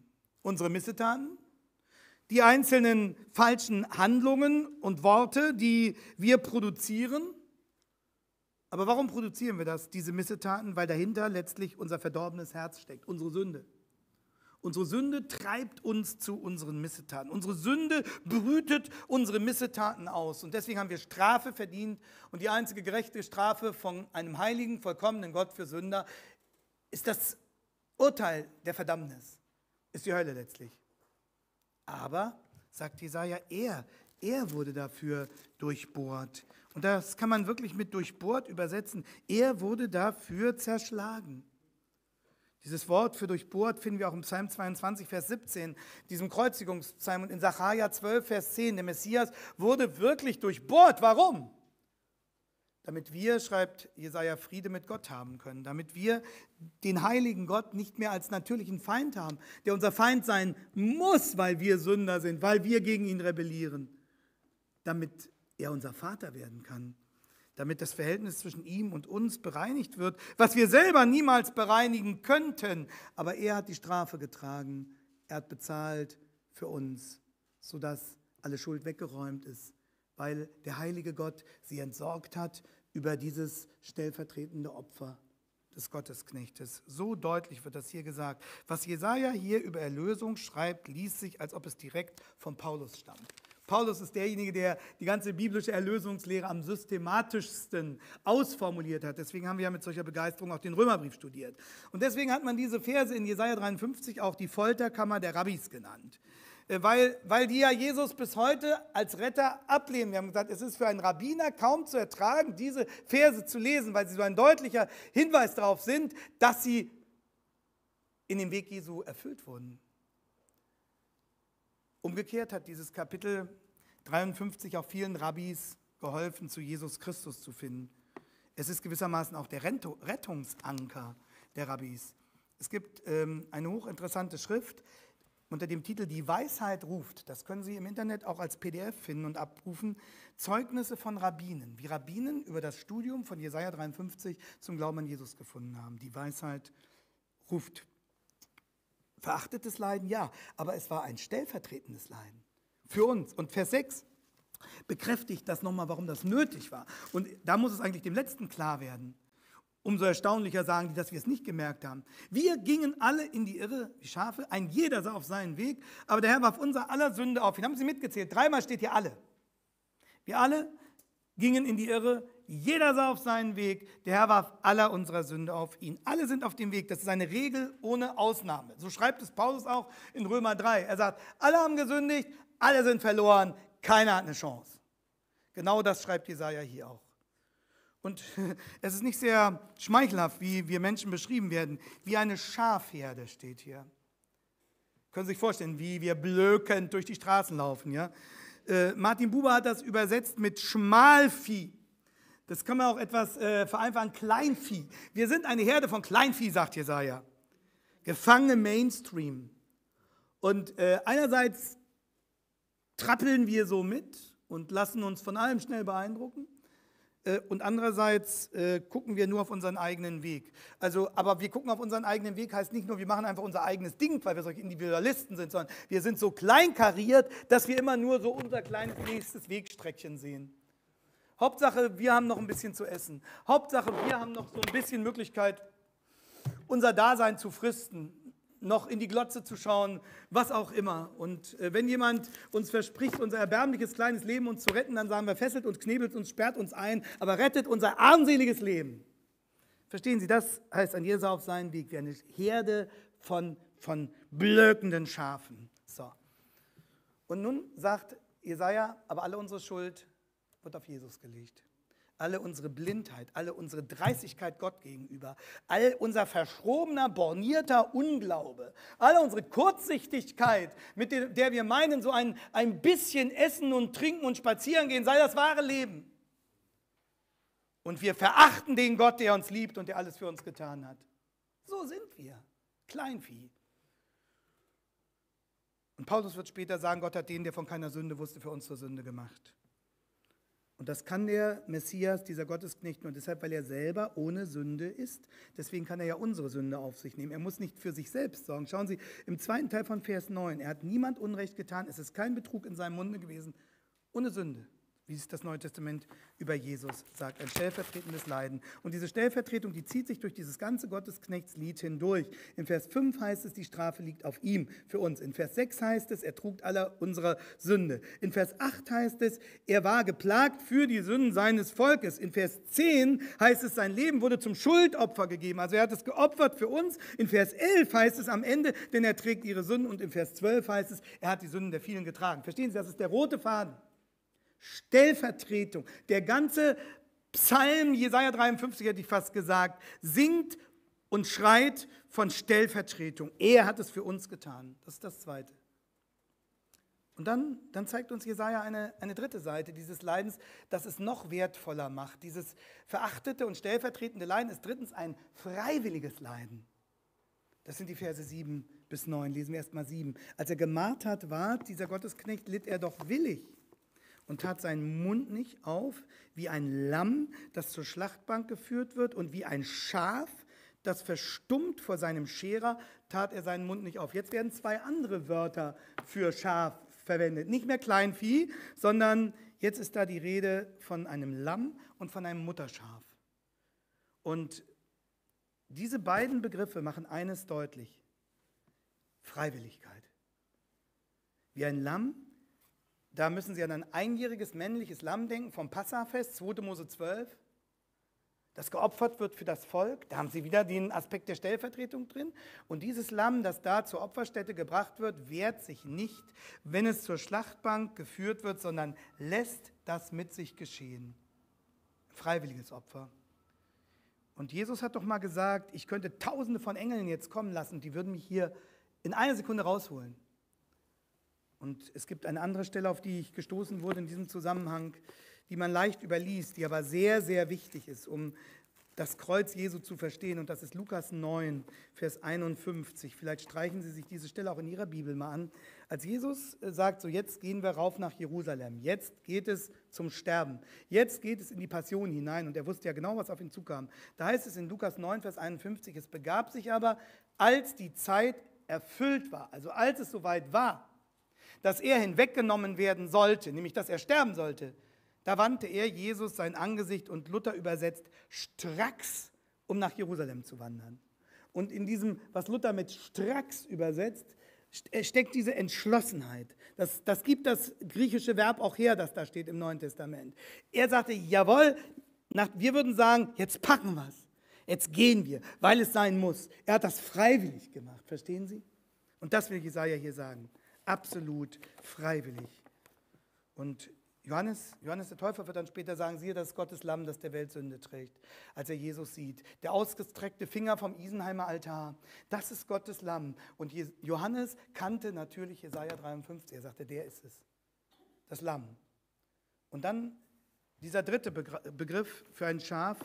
unsere Missetaten, die einzelnen falschen Handlungen und Worte, die wir produzieren. Aber warum produzieren wir das, diese Missetaten? Weil dahinter letztlich unser verdorbenes Herz steckt, unsere Sünde. Unsere Sünde treibt uns zu unseren Missetaten. Unsere Sünde brütet unsere Missetaten aus. Und deswegen haben wir Strafe verdient. Und die einzige gerechte Strafe von einem heiligen, vollkommenen Gott für Sünder ist das Urteil der Verdammnis, ist die Hölle letztlich. Aber, sagt Jesaja, er, er wurde dafür durchbohrt. Und das kann man wirklich mit durchbohrt übersetzen. Er wurde dafür zerschlagen. Dieses Wort für durchbohrt finden wir auch im Psalm zweiundzwanzig, Vers siebzehn, diesem Kreuzigungspsalm, und in Sacharja zwölf, Vers zehn. Der Messias wurde wirklich durchbohrt. Warum? Damit wir, schreibt Jesaja, Friede mit Gott haben können, damit wir den heiligen Gott nicht mehr als natürlichen Feind haben, der unser Feind sein muss, weil wir Sünder sind, weil wir gegen ihn rebellieren, damit er unser Vater werden kann, damit das Verhältnis zwischen ihm und uns bereinigt wird, was wir selber niemals bereinigen könnten. Aber er hat die Strafe getragen, er hat bezahlt für uns, sodass alle Schuld weggeräumt ist, weil der heilige Gott sie entsorgt hat über dieses stellvertretende Opfer des Gottesknechtes. So deutlich wird das hier gesagt. Was Jesaja hier über Erlösung schreibt, liest sich, als ob es direkt von Paulus stammt. Paulus ist derjenige, der die ganze biblische Erlösungslehre am systematischsten ausformuliert hat. Deswegen haben wir ja mit solcher Begeisterung auch den Römerbrief studiert. Und deswegen hat man diese Verse in Jesaja dreiundfünfzig auch die Folterkammer der Rabbis genannt. Weil, weil die ja Jesus bis heute als Retter ablehnen. Wir haben gesagt, es ist für einen Rabbiner kaum zu ertragen, diese Verse zu lesen, weil sie so ein deutlicher Hinweis darauf sind, dass sie in dem Weg Jesu erfüllt wurden. Umgekehrt hat dieses Kapitel dreiundfünfzig auch vielen Rabbis geholfen, zu Jesus Christus zu finden. Es ist gewissermaßen auch der Rettungsanker der Rabbis. Es gibt ähm, eine hochinteressante Schrift unter dem Titel Die Weisheit ruft. Das können Sie im Internet auch als P D F finden und abrufen. Zeugnisse von Rabbinen, wie Rabbinen über das Studium von Jesaja dreiundfünfzig zum Glauben an Jesus gefunden haben. Die Weisheit ruft. Verachtetes Leiden, ja, aber es war ein stellvertretendes Leiden für uns. Und Vers sechs bekräftigt das nochmal, warum das nötig war. Und da muss es eigentlich dem Letzten klar werden. Umso erstaunlicher sagen die, dass wir es nicht gemerkt haben. Wir gingen alle in die Irre, wie Schafe, ein jeder sah auf seinen Weg, aber der Herr warf unser aller Sünde auf ihn. Haben Sie mitgezählt? Dreimal steht hier alle. Wir alle gingen in die Irre, jeder sah auf seinen Weg, der Herr warf aller unserer Sünde auf ihn. Alle sind auf dem Weg, das ist eine Regel ohne Ausnahme. So schreibt es Paulus auch in Römer drei. Er sagt, alle haben gesündigt, alle sind verloren, keiner hat eine Chance. Genau das schreibt Jesaja hier auch. Und es ist nicht sehr schmeichelhaft, wie wir Menschen beschrieben werden. Wie eine Schafherde steht hier. Können Sie sich vorstellen, wie wir blökend durch die Straßen laufen. Ja? Äh, Martin Buber hat das übersetzt mit Schmalvieh. Das kann man auch etwas äh, vereinfachen, Kleinvieh. Wir sind eine Herde von Kleinvieh, sagt Jesaja. Gefangene Mainstream. Und äh, einerseits trappeln wir so mit und lassen uns von allem schnell beeindrucken. Und andererseits äh, gucken wir nur auf unseren eigenen Weg. Also, aber wir gucken auf unseren eigenen Weg heißt nicht nur, wir machen einfach unser eigenes Ding, weil wir solche Individualisten sind, sondern wir sind so kleinkariert, dass wir immer nur so unser kleines nächstes Wegstreckchen sehen. Hauptsache, wir haben noch ein bisschen zu essen. Hauptsache, wir haben noch so ein bisschen Möglichkeit, unser Dasein zu fristen, noch in die Glotze zu schauen, was auch immer. Und äh, wenn jemand uns verspricht, unser erbärmliches kleines Leben uns zu retten, dann sagen wir, fesselt uns, knebelt uns, sperrt uns ein, aber rettet unser armseliges Leben. Verstehen Sie, das heißt an Jesus auf seinen Weg, wie eine Herde von, von blökenden Schafen. So. Und nun sagt Jesaja, aber alle unsere Schuld wird auf Jesus gelegt. Alle unsere Blindheit, alle unsere Dreistigkeit Gott gegenüber, all unser verschrobener, bornierter Unglaube, alle unsere Kurzsichtigkeit, mit der wir meinen, so ein, ein bisschen essen und trinken und spazieren gehen, sei das wahre Leben. Und wir verachten den Gott, der uns liebt und der alles für uns getan hat. So sind wir, Kleinvieh. Und Paulus wird später sagen, Gott hat den, der von keiner Sünde wusste, für uns zur Sünde gemacht. Und das kann der Messias, dieser Gottesknecht, nur deshalb, weil er selber ohne Sünde ist. Deswegen kann er ja unsere Sünde auf sich nehmen. Er muss nicht für sich selbst sorgen. Schauen Sie, im zweiten Teil von Vers neun, er hat niemand Unrecht getan, es ist kein Betrug in seinem Munde gewesen, ohne Sünde. Wie es das Neue Testament über Jesus sagt, ein stellvertretendes Leiden. Und diese Stellvertretung, die zieht sich durch dieses ganze Gottesknechtslied hindurch. In Vers fünf heißt es, die Strafe liegt auf ihm für uns. In Vers sechs heißt es, er trug aller unserer Sünde. In Vers acht heißt es, er war geplagt für die Sünden seines Volkes. In Vers zehn heißt es, sein Leben wurde zum Schuldopfer gegeben. Also er hat es geopfert für uns. In Vers elf heißt es am Ende, denn er trägt ihre Sünden. Und in Vers zwölf heißt es, er hat die Sünden der vielen getragen. Verstehen Sie, das ist der rote Faden. Stellvertretung. Der ganze Psalm, Jesaja dreiundfünfzig hätte ich fast gesagt, singt und schreit von Stellvertretung. Er hat es für uns getan. Das ist das Zweite. Und dann, dann zeigt uns Jesaja eine, eine dritte Seite dieses Leidens, das es noch wertvoller macht. Dieses verachtete und stellvertretende Leiden ist drittens ein freiwilliges Leiden. Das sind die Verse sieben bis neun. Lesen wir erst mal sieben. Als er gemartert ward, dieser Gottesknecht, litt er doch willig und tat seinen Mund nicht auf, wie ein Lamm, das zur Schlachtbank geführt wird, und wie ein Schaf, das verstummt vor seinem Scherer, tat er seinen Mund nicht auf. Jetzt werden zwei andere Wörter für Schaf verwendet. Nicht mehr Kleinvieh, sondern jetzt ist da die Rede von einem Lamm und von einem Mutterschaf. Und diese beiden Begriffe machen eines deutlich: Freiwilligkeit. Wie ein Lamm. Da müssen Sie an ein einjähriges männliches Lamm denken vom Passafest, zweiter Mose zwölf, das geopfert wird für das Volk. Da haben Sie wieder den Aspekt der Stellvertretung drin. Und dieses Lamm, das da zur Opferstätte gebracht wird, wehrt sich nicht, wenn es zur Schlachtbank geführt wird, sondern lässt das mit sich geschehen. Freiwilliges Opfer. Und Jesus hat doch mal gesagt, ich könnte Tausende von Engeln jetzt kommen lassen, die würden mich hier in einer Sekunde rausholen. Und es gibt eine andere Stelle, auf die ich gestoßen wurde in diesem Zusammenhang, die man leicht überliest, die aber sehr, sehr wichtig ist, um das Kreuz Jesu zu verstehen. Und das ist Lukas neun, Vers einundfünfzig. Vielleicht streichen Sie sich diese Stelle auch in Ihrer Bibel mal an. Als Jesus sagt, so jetzt gehen wir rauf nach Jerusalem, jetzt geht es zum Sterben, jetzt geht es in die Passion hinein. Und er wusste ja genau, was auf ihn zukam. Da heißt es in Lukas neun, Vers einundfünfzig, es begab sich aber, als die Zeit erfüllt war, also als es soweit war, dass er hinweggenommen werden sollte, nämlich dass er sterben sollte, da wandte er, Jesus, sein Angesicht, und Luther übersetzt, stracks, um nach Jerusalem zu wandern. Und in diesem, was Luther mit stracks übersetzt, steckt diese Entschlossenheit. Das, das gibt das griechische Verb auch her, das da steht im Neuen Testament. Er sagte, jawohl, nach, wir würden sagen, jetzt packen wir es, jetzt gehen wir, weil es sein muss. Er hat das freiwillig gemacht, verstehen Sie? Und das will Jesaja hier sagen. Absolut freiwillig. Und Johannes, Johannes der Täufer wird dann später sagen, siehe das Gottes Lamm, das der Welt Sünde trägt, als er Jesus sieht. Der ausgestreckte Finger vom Isenheimer Altar, das ist Gottes Lamm. Und Johannes kannte natürlich Jesaja dreiundfünfzig, er sagte, der ist es, das Lamm. Und dann dieser dritte Begriff für ein Schaf,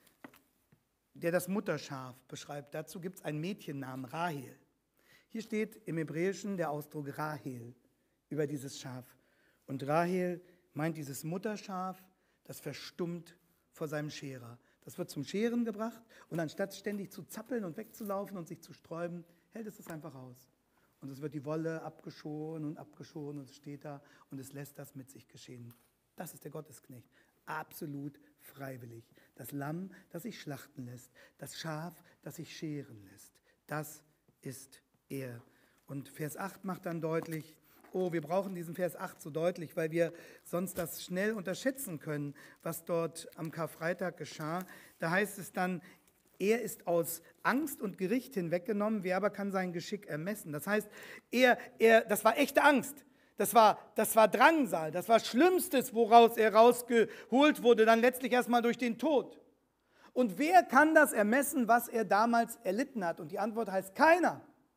der das Mutterschaf beschreibt. Dazu gibt es einen Mädchennamen, Rahel. Hier steht im Hebräischen der Ausdruck Rahel über dieses Schaf. Und Rahel meint dieses Mutterschaf, das verstummt vor seinem Scherer. Das wird zum Scheren gebracht und anstatt ständig zu zappeln und wegzulaufen und sich zu sträuben, hält es das einfach aus. Und es wird die Wolle abgeschoren und abgeschoren und es steht da und es lässt das mit sich geschehen. Das ist der Gottesknecht. Absolut freiwillig. Das Lamm, das sich schlachten lässt. Das Schaf, das sich scheren lässt. Das ist er. Und Vers acht macht dann deutlich, oh, wir brauchen diesen Vers acht so deutlich, weil wir sonst das schnell unterschätzen können, was dort am Karfreitag geschah. Da heißt es dann, er ist aus Angst und Gericht hinweggenommen, wer aber kann sein Geschick ermessen. Das heißt, er, er, das war echte Angst. Das war, das war Drangsal, das war Schlimmstes, woraus er rausgeholt wurde, dann letztlich erstmal durch den Tod. Und wer kann das ermessen, was er damals erlitten hat? Und die Antwort heißt keiner.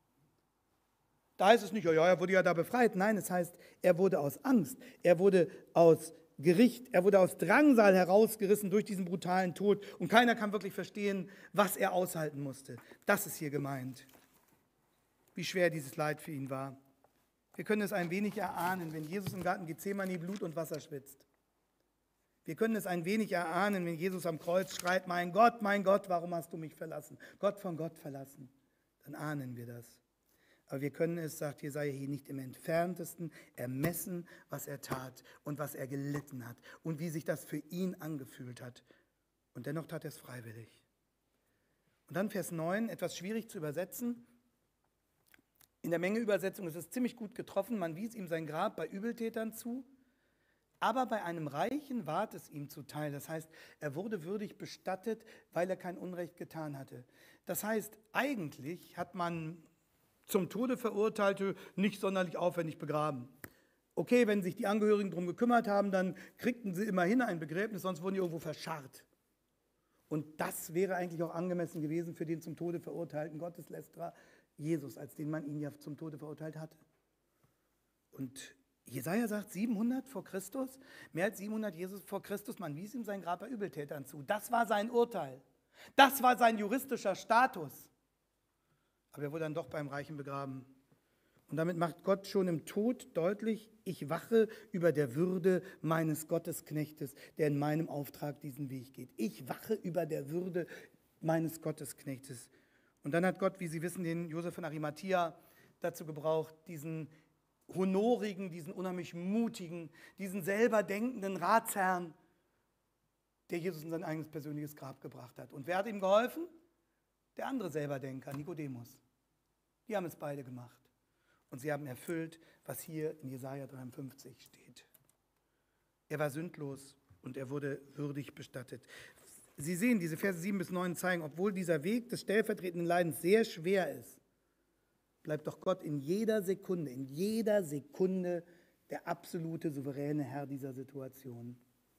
Da heißt es nicht, ja, ja, er wurde ja da befreit. Nein, es heißt, er wurde aus Angst, er wurde aus Gericht, er wurde aus Drangsal herausgerissen durch diesen brutalen Tod. Und keiner kann wirklich verstehen, was er aushalten musste. Das ist hier gemeint. Wie schwer dieses Leid für ihn war. Wir können es ein wenig erahnen, wenn Jesus im Garten Gethsemane Blut und Wasser schwitzt. Wir können es ein wenig erahnen, wenn Jesus am Kreuz schreit, mein Gott, mein Gott, warum hast du mich verlassen? Gott von Gott verlassen. Dann ahnen wir das. Aber wir können es, sagt Jesaja hier, nicht im Entferntesten ermessen, was er tat und was er gelitten hat und wie sich das für ihn angefühlt hat. Und dennoch tat er es freiwillig. Und dann Vers neun, etwas schwierig zu übersetzen. In der Menge-Übersetzung ist es ziemlich gut getroffen. Man wies ihm sein Grab bei Übeltätern zu, aber bei einem Reichen ward es ihm zuteil. Das heißt, er wurde würdig bestattet, weil er kein Unrecht getan hatte. Das heißt, eigentlich hat man zum Tode Verurteilte nicht sonderlich aufwendig begraben. Okay, wenn sich die Angehörigen darum gekümmert haben, dann kriegten sie immerhin ein Begräbnis, sonst wurden die irgendwo verscharrt. Und das wäre eigentlich auch angemessen gewesen für den zum Tode verurteilten Gotteslästerer Jesus, als den man ihn ja zum Tode verurteilt hatte. Und Jesaja sagt siebenhundert vor Christus, mehr als siebenhundert Jesus vor Christus, man wies ihm sein Grab bei Übeltätern zu. Das war sein Urteil. Das war sein juristischer Status. Aber er wurde dann doch beim Reichen begraben. Und damit macht Gott schon im Tod deutlich, ich wache über der Würde meines Gottesknechtes, der in meinem Auftrag diesen Weg geht. Ich wache über der Würde meines Gottesknechtes. Und dann hat Gott, wie Sie wissen, den Josef von Arimathea dazu gebraucht, diesen honorigen, diesen unheimlich mutigen, diesen selber denkenden Ratsherrn, der Jesus in sein eigenes persönliches Grab gebracht hat. Und wer hat ihm geholfen? Der andere Selberdenker, Nikodemus. Die haben es beide gemacht. Und sie haben erfüllt, was hier in Jesaja dreiundfünfzig steht. Er war sündlos und er wurde würdig bestattet. Sie sehen, diese Verse sieben bis neun zeigen, obwohl dieser Weg des stellvertretenden Leidens sehr schwer ist, bleibt doch Gott in jeder Sekunde, in jeder Sekunde der absolute, souveräne Herr dieser Situation.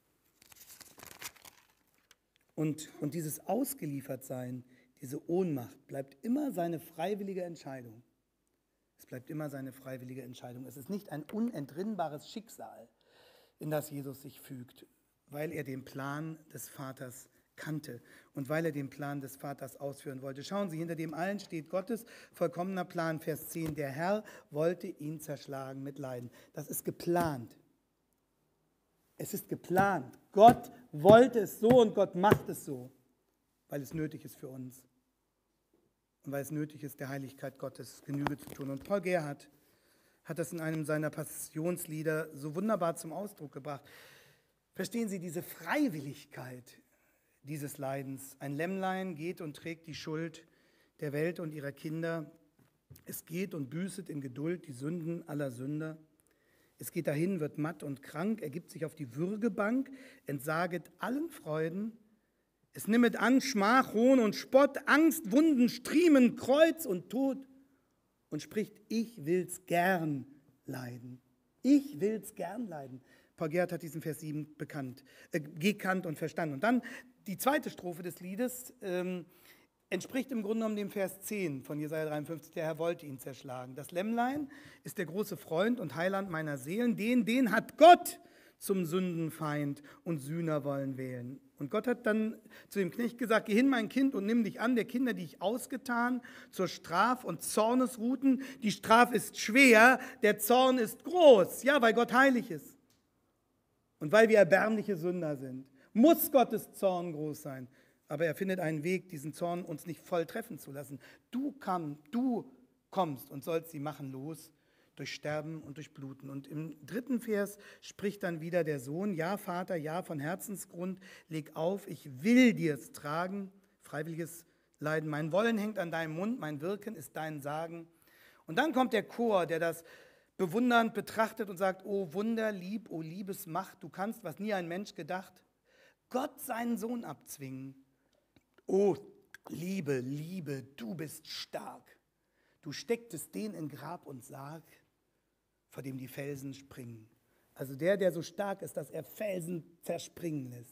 Und, und dieses Ausgeliefertsein, diese Ohnmacht bleibt immer seine freiwillige Entscheidung. Es bleibt immer seine freiwillige Entscheidung. Es ist nicht ein unentrinnbares Schicksal, in das Jesus sich fügt, weil er den Plan des Vaters kannte und weil er den Plan des Vaters ausführen wollte. Schauen Sie, hinter dem allen steht Gottes vollkommener Plan, Vers zehn. Der Herr wollte ihn zerschlagen mit Leiden. Das ist geplant. Es ist geplant. Gott wollte es so und Gott macht es so, weil es nötig ist für uns. Und weil es nötig ist, der Heiligkeit Gottes Genüge zu tun. Und Paul Gerhardt hat das in einem seiner Passionslieder so wunderbar zum Ausdruck gebracht. Verstehen Sie diese Freiwilligkeit dieses Leidens? Ein Lämmlein geht und trägt die Schuld der Welt und ihrer Kinder. Es geht und büßet in Geduld die Sünden aller Sünder. Es geht dahin, wird matt und krank, ergibt sich auf die Würgebank, entsaget allen Freuden. Es nimmet an Schmach, Hohn und Spott, Angst, Wunden, Striemen, Kreuz und Tod und spricht, ich will's gern leiden. Ich will's gern leiden. Paul Gerhardt hat diesen Vers sieben bekannt, äh, gekannt und verstanden. Und dann die zweite Strophe des Liedes ähm, entspricht im Grunde genommen dem Vers zehn von Jesaja dreiundfünfzig, der Herr wollte ihn zerschlagen. Das Lämmlein ist der große Freund und Heiland meiner Seelen, den, den hat Gott zum Sündenfeind und Sühner wollen wählen. Und Gott hat dann zu dem Knecht gesagt, geh hin, mein Kind, und nimm dich an der Kinder, die ich ausgetan, zur Straf- und Zornesruten. Die Strafe ist schwer, der Zorn ist groß, ja, weil Gott heilig ist. Und weil wir erbärmliche Sünder sind, muss Gottes Zorn groß sein. Aber er findet einen Weg, diesen Zorn uns nicht voll treffen zu lassen. Du, komm, du kommst und sollst sie machen los, durch Sterben und durch Bluten. Und im dritten Vers spricht dann wieder der Sohn, ja Vater, ja von Herzensgrund, leg auf, ich will dir's tragen, freiwilliges Leiden. Mein Wollen hängt an deinem Mund, mein Wirken ist dein Sagen. Und dann kommt der Chor, der das bewundernd betrachtet und sagt, oh Wunder, lieb, oh Liebesmacht, du kannst, was nie ein Mensch gedacht, Gott seinen Sohn abzwingen. Oh Liebe, Liebe, du bist stark. Du stecktest den in Grab und Sarg, vor dem die Felsen springen. Also der, der so stark ist, dass er Felsen zerspringen lässt.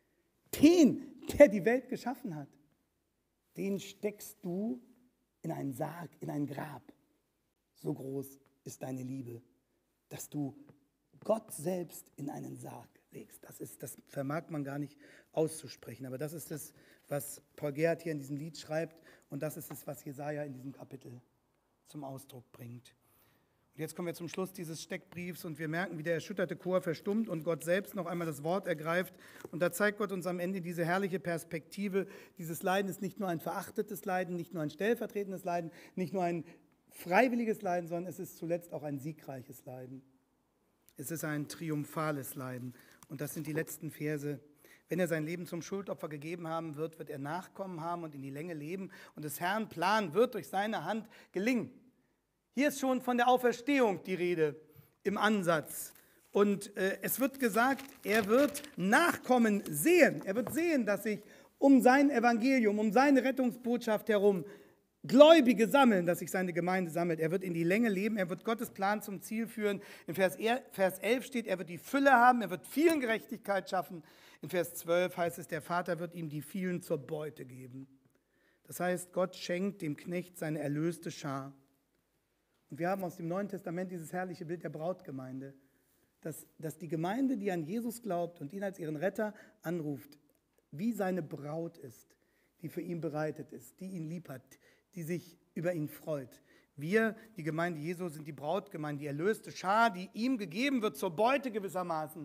Den, der die Welt geschaffen hat, den steckst du in einen Sarg, in ein Grab. So groß ist deine Liebe, dass du Gott selbst in einen Sarg legst. Das ist, das vermag man gar nicht auszusprechen. Aber das ist es, was Paul Gerhardt hier in diesem Lied schreibt. Und das ist es, was Jesaja in diesem Kapitel zum Ausdruck bringt. Und jetzt kommen wir zum Schluss dieses Steckbriefs und wir merken, wie der erschütterte Chor verstummt und Gott selbst noch einmal das Wort ergreift. Und da zeigt Gott uns am Ende diese herrliche Perspektive. Dieses Leiden ist nicht nur ein verachtetes Leiden, nicht nur ein stellvertretendes Leiden, nicht nur ein freiwilliges Leiden, sondern es ist zuletzt auch ein siegreiches Leiden. Es ist ein triumphales Leiden. Und das sind die letzten Verse. Wenn er sein Leben zum Schuldopfer gegeben haben wird, wird er Nachkommen haben und in die Länge leben. Und des Herrn Plan wird durch seine Hand gelingen. Hier ist schon von der Auferstehung die Rede im Ansatz. Und äh, es wird gesagt, er wird Nachkommen sehen. Er wird sehen, dass sich um sein Evangelium, um seine Rettungsbotschaft herum Gläubige sammeln, dass sich seine Gemeinde sammelt. Er wird in die Länge leben, er wird Gottes Plan zum Ziel führen. In Vers elf steht, er wird die Fülle haben, er wird vielen Gerechtigkeit schaffen. In Vers zwölf heißt es, der Vater wird ihm die vielen zur Beute geben. Das heißt, Gott schenkt dem Knecht seine erlöste Schar. Und wir haben aus dem Neuen Testament dieses herrliche Bild der Brautgemeinde, dass, dass die Gemeinde, die an Jesus glaubt und ihn als ihren Retter anruft, wie seine Braut ist, die für ihn bereitet ist, die ihn lieb hat, die sich über ihn freut. Wir, die Gemeinde Jesu, sind die Brautgemeinde, die erlöste Schar, die ihm gegeben wird zur Beute gewissermaßen.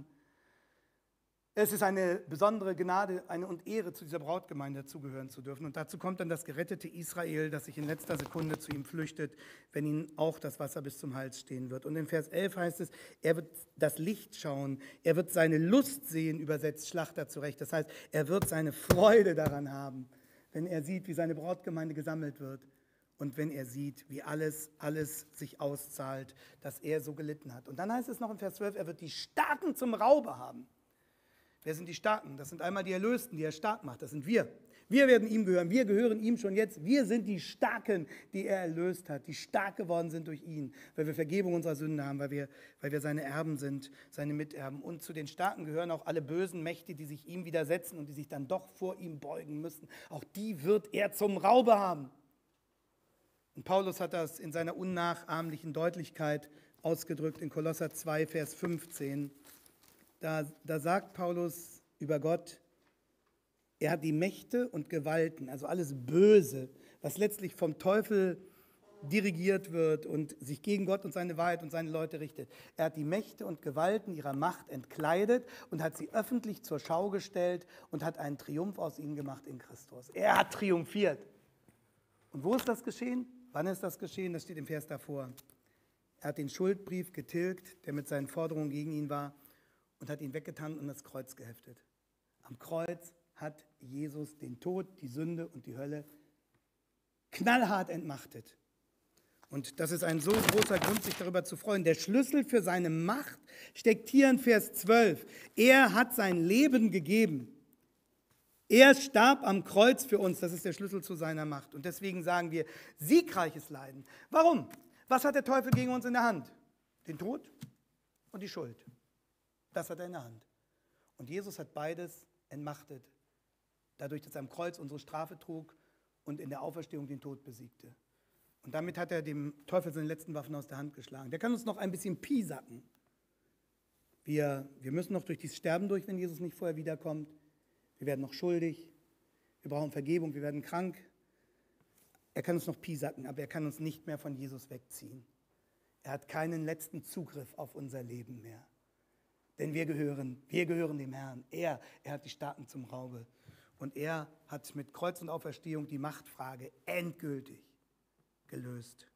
Es ist eine besondere Gnade, eine und Ehre, zu dieser Brautgemeinde dazugehören zu dürfen. Und dazu kommt dann das gerettete Israel, das sich in letzter Sekunde zu ihm flüchtet, wenn ihm auch das Wasser bis zum Hals stehen wird. Und in Vers elf heißt es, er wird das Licht schauen, er wird seine Lust sehen, übersetzt Schlachter zurecht. Das heißt, er wird seine Freude daran haben, wenn er sieht, wie seine Brautgemeinde gesammelt wird und wenn er sieht, wie alles, alles sich auszahlt, dass er so gelitten hat. Und dann heißt es noch in Vers zwölf, er wird die Starken zum Raube haben. Wer sind die Starken? Das sind einmal die Erlösten, die er stark macht. Das sind wir. Wir werden ihm gehören. Wir gehören ihm schon jetzt. Wir sind die Starken, die er erlöst hat, die stark geworden sind durch ihn, weil wir Vergebung unserer Sünden haben, weil wir, weil wir seine Erben sind, seine Miterben. Und zu den Starken gehören auch alle bösen Mächte, die sich ihm widersetzen und die sich dann doch vor ihm beugen müssen. Auch die wird er zum Raube haben. Und Paulus hat das in seiner unnachahmlichen Deutlichkeit ausgedrückt in Kolosser zwei, Vers fünfzehn. Da, da sagt Paulus über Gott, er hat die Mächte und Gewalten, also alles Böse, was letztlich vom Teufel dirigiert wird und sich gegen Gott und seine Wahrheit und seine Leute richtet. Er hat die Mächte und Gewalten ihrer Macht entkleidet und hat sie öffentlich zur Schau gestellt und hat einen Triumph aus ihnen gemacht in Christus. Er hat triumphiert. Und wo ist das geschehen? Wann ist das geschehen? Das steht im Vers davor. Er hat den Schuldbrief getilgt, der mit seinen Forderungen gegen ihn war, und hat ihn weggetan und das Kreuz geheftet. Am Kreuz hat Jesus den Tod, die Sünde und die Hölle knallhart entmachtet. Und das ist ein so großer Grund, sich darüber zu freuen. Der Schlüssel für seine Macht steckt hier in Vers zwölf. Er hat sein Leben gegeben. Er starb am Kreuz für uns. Das ist der Schlüssel zu seiner Macht. Und deswegen sagen wir, siegreiches Leiden. Warum? Was hat der Teufel gegen uns in der Hand? Den Tod und die Schuld. Das hat er in der Hand. Und Jesus hat beides entmachtet. Dadurch, dass er am Kreuz unsere Strafe trug und in der Auferstehung den Tod besiegte. Und damit hat er dem Teufel seine letzten Waffen aus der Hand geschlagen. Der kann uns noch ein bisschen piesacken. Wir, wir müssen noch durch dieses Sterben durch, wenn Jesus nicht vorher wiederkommt. Wir werden noch schuldig. Wir brauchen Vergebung. Wir werden krank. Er kann uns noch piesacken, aber er kann uns nicht mehr von Jesus wegziehen. Er hat keinen letzten Zugriff auf unser Leben mehr. Denn wir gehören, wir gehören dem Herrn. Er, er hat die Starken zum Raube. Und er hat mit Kreuz und Auferstehung die Machtfrage endgültig gelöst.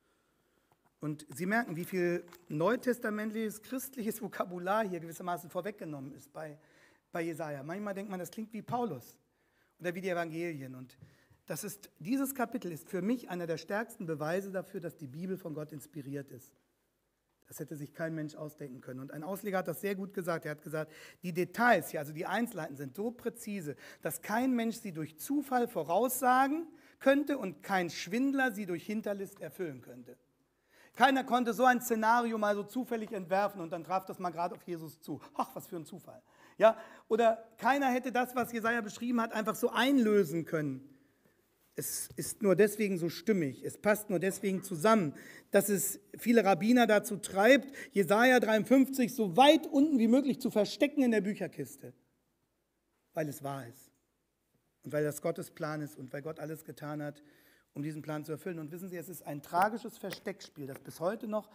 Und Sie merken, wie viel neutestamentliches, christliches Vokabular hier gewissermaßen vorweggenommen ist bei, bei Jesaja. Manchmal denkt man, das klingt wie Paulus oder wie die Evangelien. Und das ist, dieses Kapitel ist für mich einer der stärksten Beweise dafür, dass die Bibel von Gott inspiriert ist. Das hätte sich kein Mensch ausdenken können. Und ein Ausleger hat das sehr gut gesagt. Er hat gesagt, die Details hier, also die Einzelheiten, sind so präzise, dass kein Mensch sie durch Zufall voraussagen könnte und kein Schwindler sie durch Hinterlist erfüllen könnte. Keiner konnte so ein Szenario mal so zufällig entwerfen und dann traf das mal gerade auf Jesus zu. Ach, was für ein Zufall. Ja? Oder keiner hätte das, was Jesaja beschrieben hat, einfach so einlösen können. Es ist nur deswegen so stimmig, es passt nur deswegen zusammen, dass es viele Rabbiner dazu treibt, Jesaja dreiundfünfzig so weit unten wie möglich zu verstecken in der Bücherkiste, weil es wahr ist und weil das Gottes Plan ist und weil Gott alles getan hat, um diesen Plan zu erfüllen. Und wissen Sie, es ist ein tragisches Versteckspiel, das bis heute noch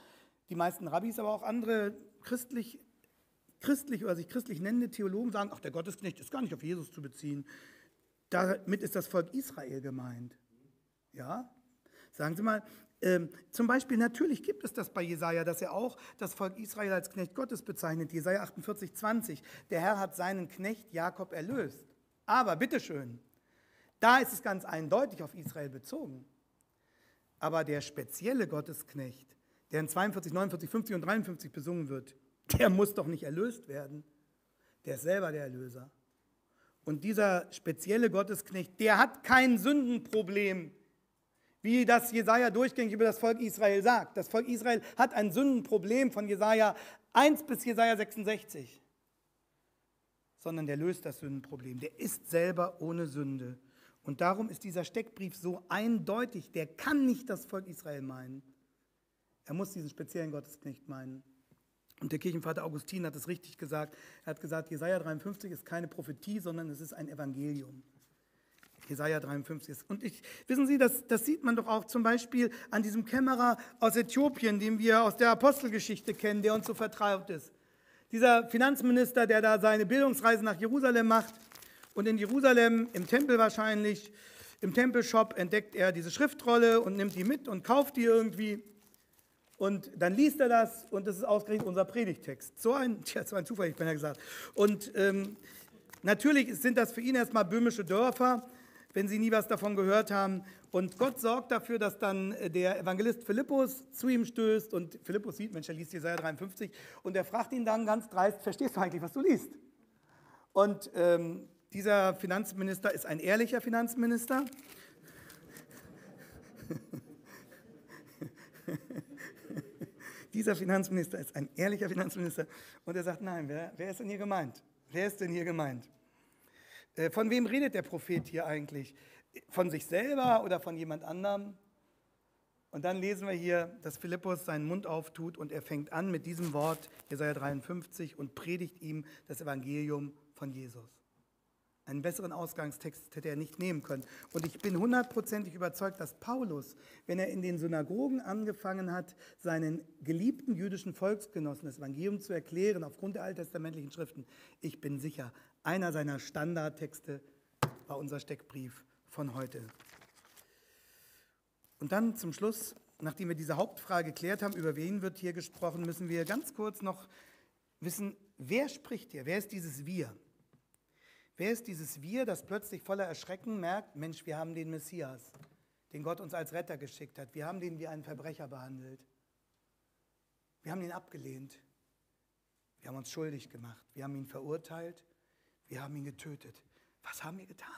die meisten Rabbis, aber auch andere christlich, christlich oder sich christlich nennende Theologen sagen, ach, der Gottesknecht ist gar nicht auf Jesus zu beziehen. Damit ist das Volk Israel gemeint. Ja? Sagen Sie mal, ähm, zum Beispiel, natürlich gibt es das bei Jesaja, dass er auch das Volk Israel als Knecht Gottes bezeichnet. Jesaja achtundvierzig, zwanzig. Der Herr hat seinen Knecht Jakob erlöst. Aber, bitteschön, da ist es ganz eindeutig auf Israel bezogen. Aber der spezielle Gottesknecht, der in zweiundvierzig, neunundvierzig, fünfzig und dreiundfünfzig besungen wird, der muss doch nicht erlöst werden. Der ist selber der Erlöser. Und dieser spezielle Gottesknecht, der hat kein Sündenproblem, wie das Jesaja durchgängig über das Volk Israel sagt. Das Volk Israel hat ein Sündenproblem von Jesaja eins bis Jesaja sechsundsechzig. Sondern der löst das Sündenproblem. Der ist selber ohne Sünde. Und darum ist dieser Steckbrief so eindeutig. Der kann nicht das Volk Israel meinen. Er muss diesen speziellen Gottesknecht meinen. Und der Kirchenvater Augustin hat es richtig gesagt. Er hat gesagt, Jesaja dreiundfünfzig ist keine Prophetie, sondern es ist ein Evangelium. Jesaja dreiundfünfzig ist. Und ich, wissen Sie, das, das sieht man doch auch zum Beispiel an diesem Kämmerer aus Äthiopien, den wir aus der Apostelgeschichte kennen, der uns so vertraut ist. Dieser Finanzminister, der da seine Bildungsreise nach Jerusalem macht und in Jerusalem, im Tempel wahrscheinlich, im Tempelshop entdeckt er diese Schriftrolle und nimmt die mit und kauft die irgendwie. Und dann liest er das und das ist ausgerechnet unser Predigttext. So ein, tja, so ein Zufall, ich bin ja gesagt. Und ähm, natürlich sind das für ihn erstmal böhmische Dörfer, wenn sie nie was davon gehört haben. Und Gott sorgt dafür, dass dann der Evangelist Philippus zu ihm stößt und Philippus sieht, Mensch, er liest Jesaja dreiundfünfzig und er fragt ihn dann ganz dreist, verstehst du eigentlich, was du liest? Und ähm, dieser Finanzminister ist ein ehrlicher Finanzminister. Dieser Finanzminister ist ein ehrlicher Finanzminister und er sagt, nein, wer, wer ist denn hier gemeint? Wer ist denn hier gemeint? Von wem redet der Prophet hier eigentlich? Von sich selber oder von jemand anderem? Und dann lesen wir hier, dass Philippus seinen Mund auftut und er fängt an mit diesem Wort, Jesaja dreiundfünfzig, und predigt ihm das Evangelium von Jesus. Einen besseren Ausgangstext hätte er nicht nehmen können. Und ich bin hundertprozentig überzeugt, dass Paulus, wenn er in den Synagogen angefangen hat, seinen geliebten jüdischen Volksgenossen das Evangelium zu erklären, aufgrund der alttestamentlichen Schriften, ich bin sicher, einer seiner Standardtexte war unser Steckbrief von heute. Und dann zum Schluss, nachdem wir diese Hauptfrage geklärt haben, über wen wird hier gesprochen, müssen wir ganz kurz noch wissen, wer spricht hier? Wer ist dieses Wir? Wer ist dieses Wir, das plötzlich voller Erschrecken merkt, Mensch, wir haben den Messias, den Gott uns als Retter geschickt hat. Wir haben den wie einen Verbrecher behandelt. Wir haben ihn abgelehnt. Wir haben uns schuldig gemacht. Wir haben ihn verurteilt. Wir haben ihn getötet. Was haben wir getan?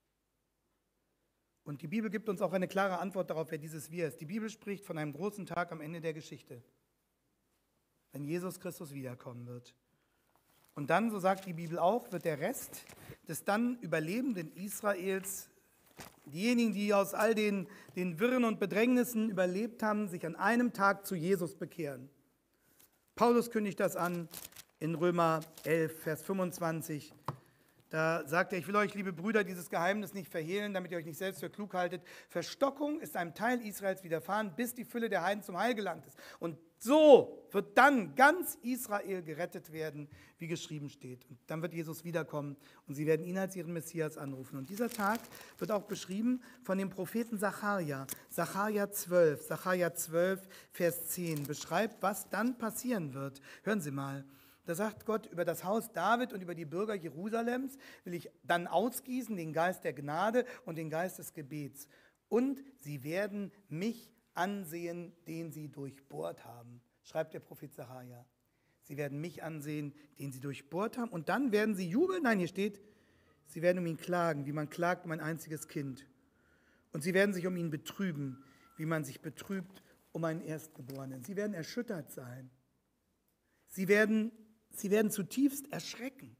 Und die Bibel gibt uns auch eine klare Antwort darauf, wer dieses Wir ist. Die Bibel spricht von einem großen Tag am Ende der Geschichte, wenn Jesus Christus wiederkommen wird. Und dann, so sagt die Bibel auch, wird der Rest des dann überlebenden Israels, diejenigen, die aus all den, den Wirren und Bedrängnissen überlebt haben, sich an einem Tag zu Jesus bekehren. Paulus kündigt das an in Römer elf, Vers fünfundzwanzig. Da sagt er, ich will euch, liebe Brüder, dieses Geheimnis nicht verhehlen, damit ihr euch nicht selbst für klug haltet. Verstockung ist einem Teil Israels widerfahren, bis die Fülle der Heiden zum Heil gelangt ist. Und so wird dann ganz Israel gerettet werden, wie geschrieben steht. Und dann wird Jesus wiederkommen und sie werden ihn als ihren Messias anrufen. Und dieser Tag wird auch beschrieben von dem Propheten Sacharja. Sacharja zwölf, Sacharja zwölf, Vers zehn beschreibt, was dann passieren wird. Hören Sie mal. Da sagt Gott, über das Haus David und über die Bürger Jerusalems will ich dann ausgießen den Geist der Gnade und den Geist des Gebets. Und sie werden mich ansehen, den sie durchbohrt haben, schreibt der Prophet Sacharja. Sie werden mich ansehen, den sie durchbohrt haben. Und dann werden sie jubeln. Nein, hier steht, sie werden um ihn klagen, wie man klagt um ein einziges Kind. Und sie werden sich um ihn betrüben, wie man sich betrübt um einen Erstgeborenen. Sie werden erschüttert sein. Sie werden Sie werden zutiefst erschrecken.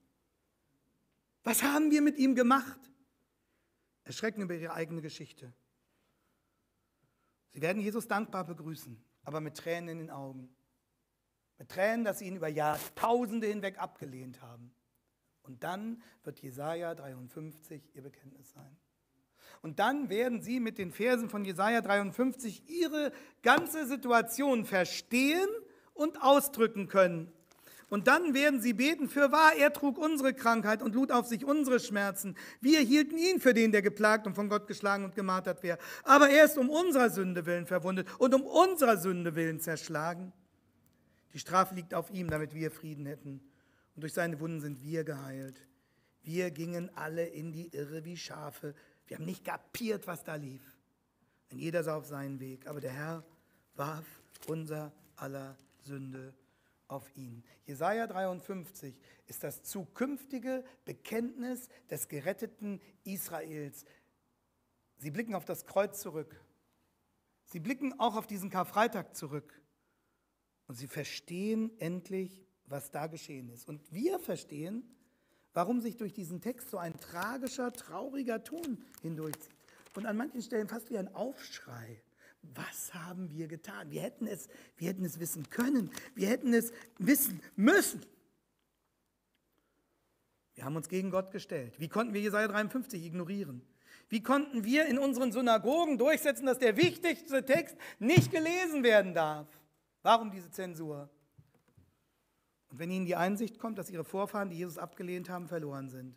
Was haben wir mit ihm gemacht? Erschrecken über ihre eigene Geschichte. Sie werden Jesus dankbar begrüßen, aber mit Tränen in den Augen. Mit Tränen, dass sie ihn über Jahrtausende hinweg abgelehnt haben. Und dann wird Jesaja dreiundfünfzig ihr Bekenntnis sein. Und dann werden sie mit den Versen von Jesaja dreiundfünfzig ihre ganze Situation verstehen und ausdrücken können. Und dann werden sie beten, fürwahr, er trug unsere Krankheit und lud auf sich unsere Schmerzen. Wir hielten ihn für den, der geplagt und von Gott geschlagen und gemartert wäre. Aber er ist um unserer Sünde willen verwundet und um unserer Sünde willen zerschlagen. Die Strafe liegt auf ihm, damit wir Frieden hätten. Und durch seine Wunden sind wir geheilt. Wir gingen alle in die Irre wie Schafe. Wir haben nicht kapiert, was da lief. Denn jeder sah auf seinen Weg. Aber der Herr warf unser aller Sünde auf ihn. Jesaja dreiundfünfzig ist das zukünftige Bekenntnis des geretteten Israels. Sie blicken auf das Kreuz zurück. Sie blicken auch auf diesen Karfreitag zurück. Und sie verstehen endlich, was da geschehen ist. Und wir verstehen, warum sich durch diesen Text so ein tragischer, trauriger Ton hindurchzieht. Und an manchen Stellen fast wie ein Aufschrei. Was haben wir getan? Wir hätten es, wir hätten es wissen können. Wir hätten es wissen müssen. Wir haben uns gegen Gott gestellt. Wie konnten wir Jesaja dreiundfünfzig ignorieren? Wie konnten wir in unseren Synagogen durchsetzen, dass der wichtigste Text nicht gelesen werden darf? Warum diese Zensur? Und wenn ihnen die Einsicht kommt, dass ihre Vorfahren, die Jesus abgelehnt haben, verloren sind.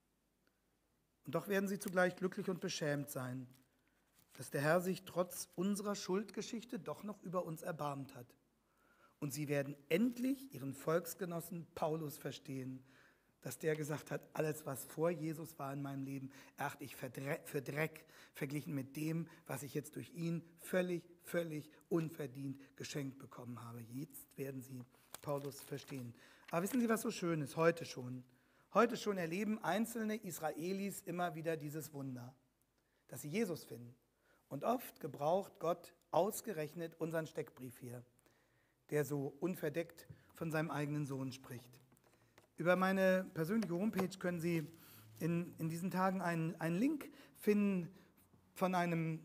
Und doch werden sie zugleich glücklich und beschämt sein, dass der Herr sich trotz unserer Schuldgeschichte doch noch über uns erbarmt hat. Und sie werden endlich ihren Volksgenossen Paulus verstehen, dass der gesagt hat, alles, was vor Jesus war in meinem Leben, erachte ich für Dreck, verglichen mit dem, was ich jetzt durch ihn völlig, völlig unverdient geschenkt bekommen habe. Jetzt werden sie Paulus verstehen. Aber wissen Sie, was so schön ist? Heute schon. Heute schon erleben einzelne Israelis immer wieder dieses Wunder, dass sie Jesus finden. Und oft gebraucht Gott ausgerechnet unseren Steckbrief hier, der so unverdeckt von seinem eigenen Sohn spricht. Über meine persönliche Homepage können Sie in, in diesen Tagen einen, einen Link finden von einem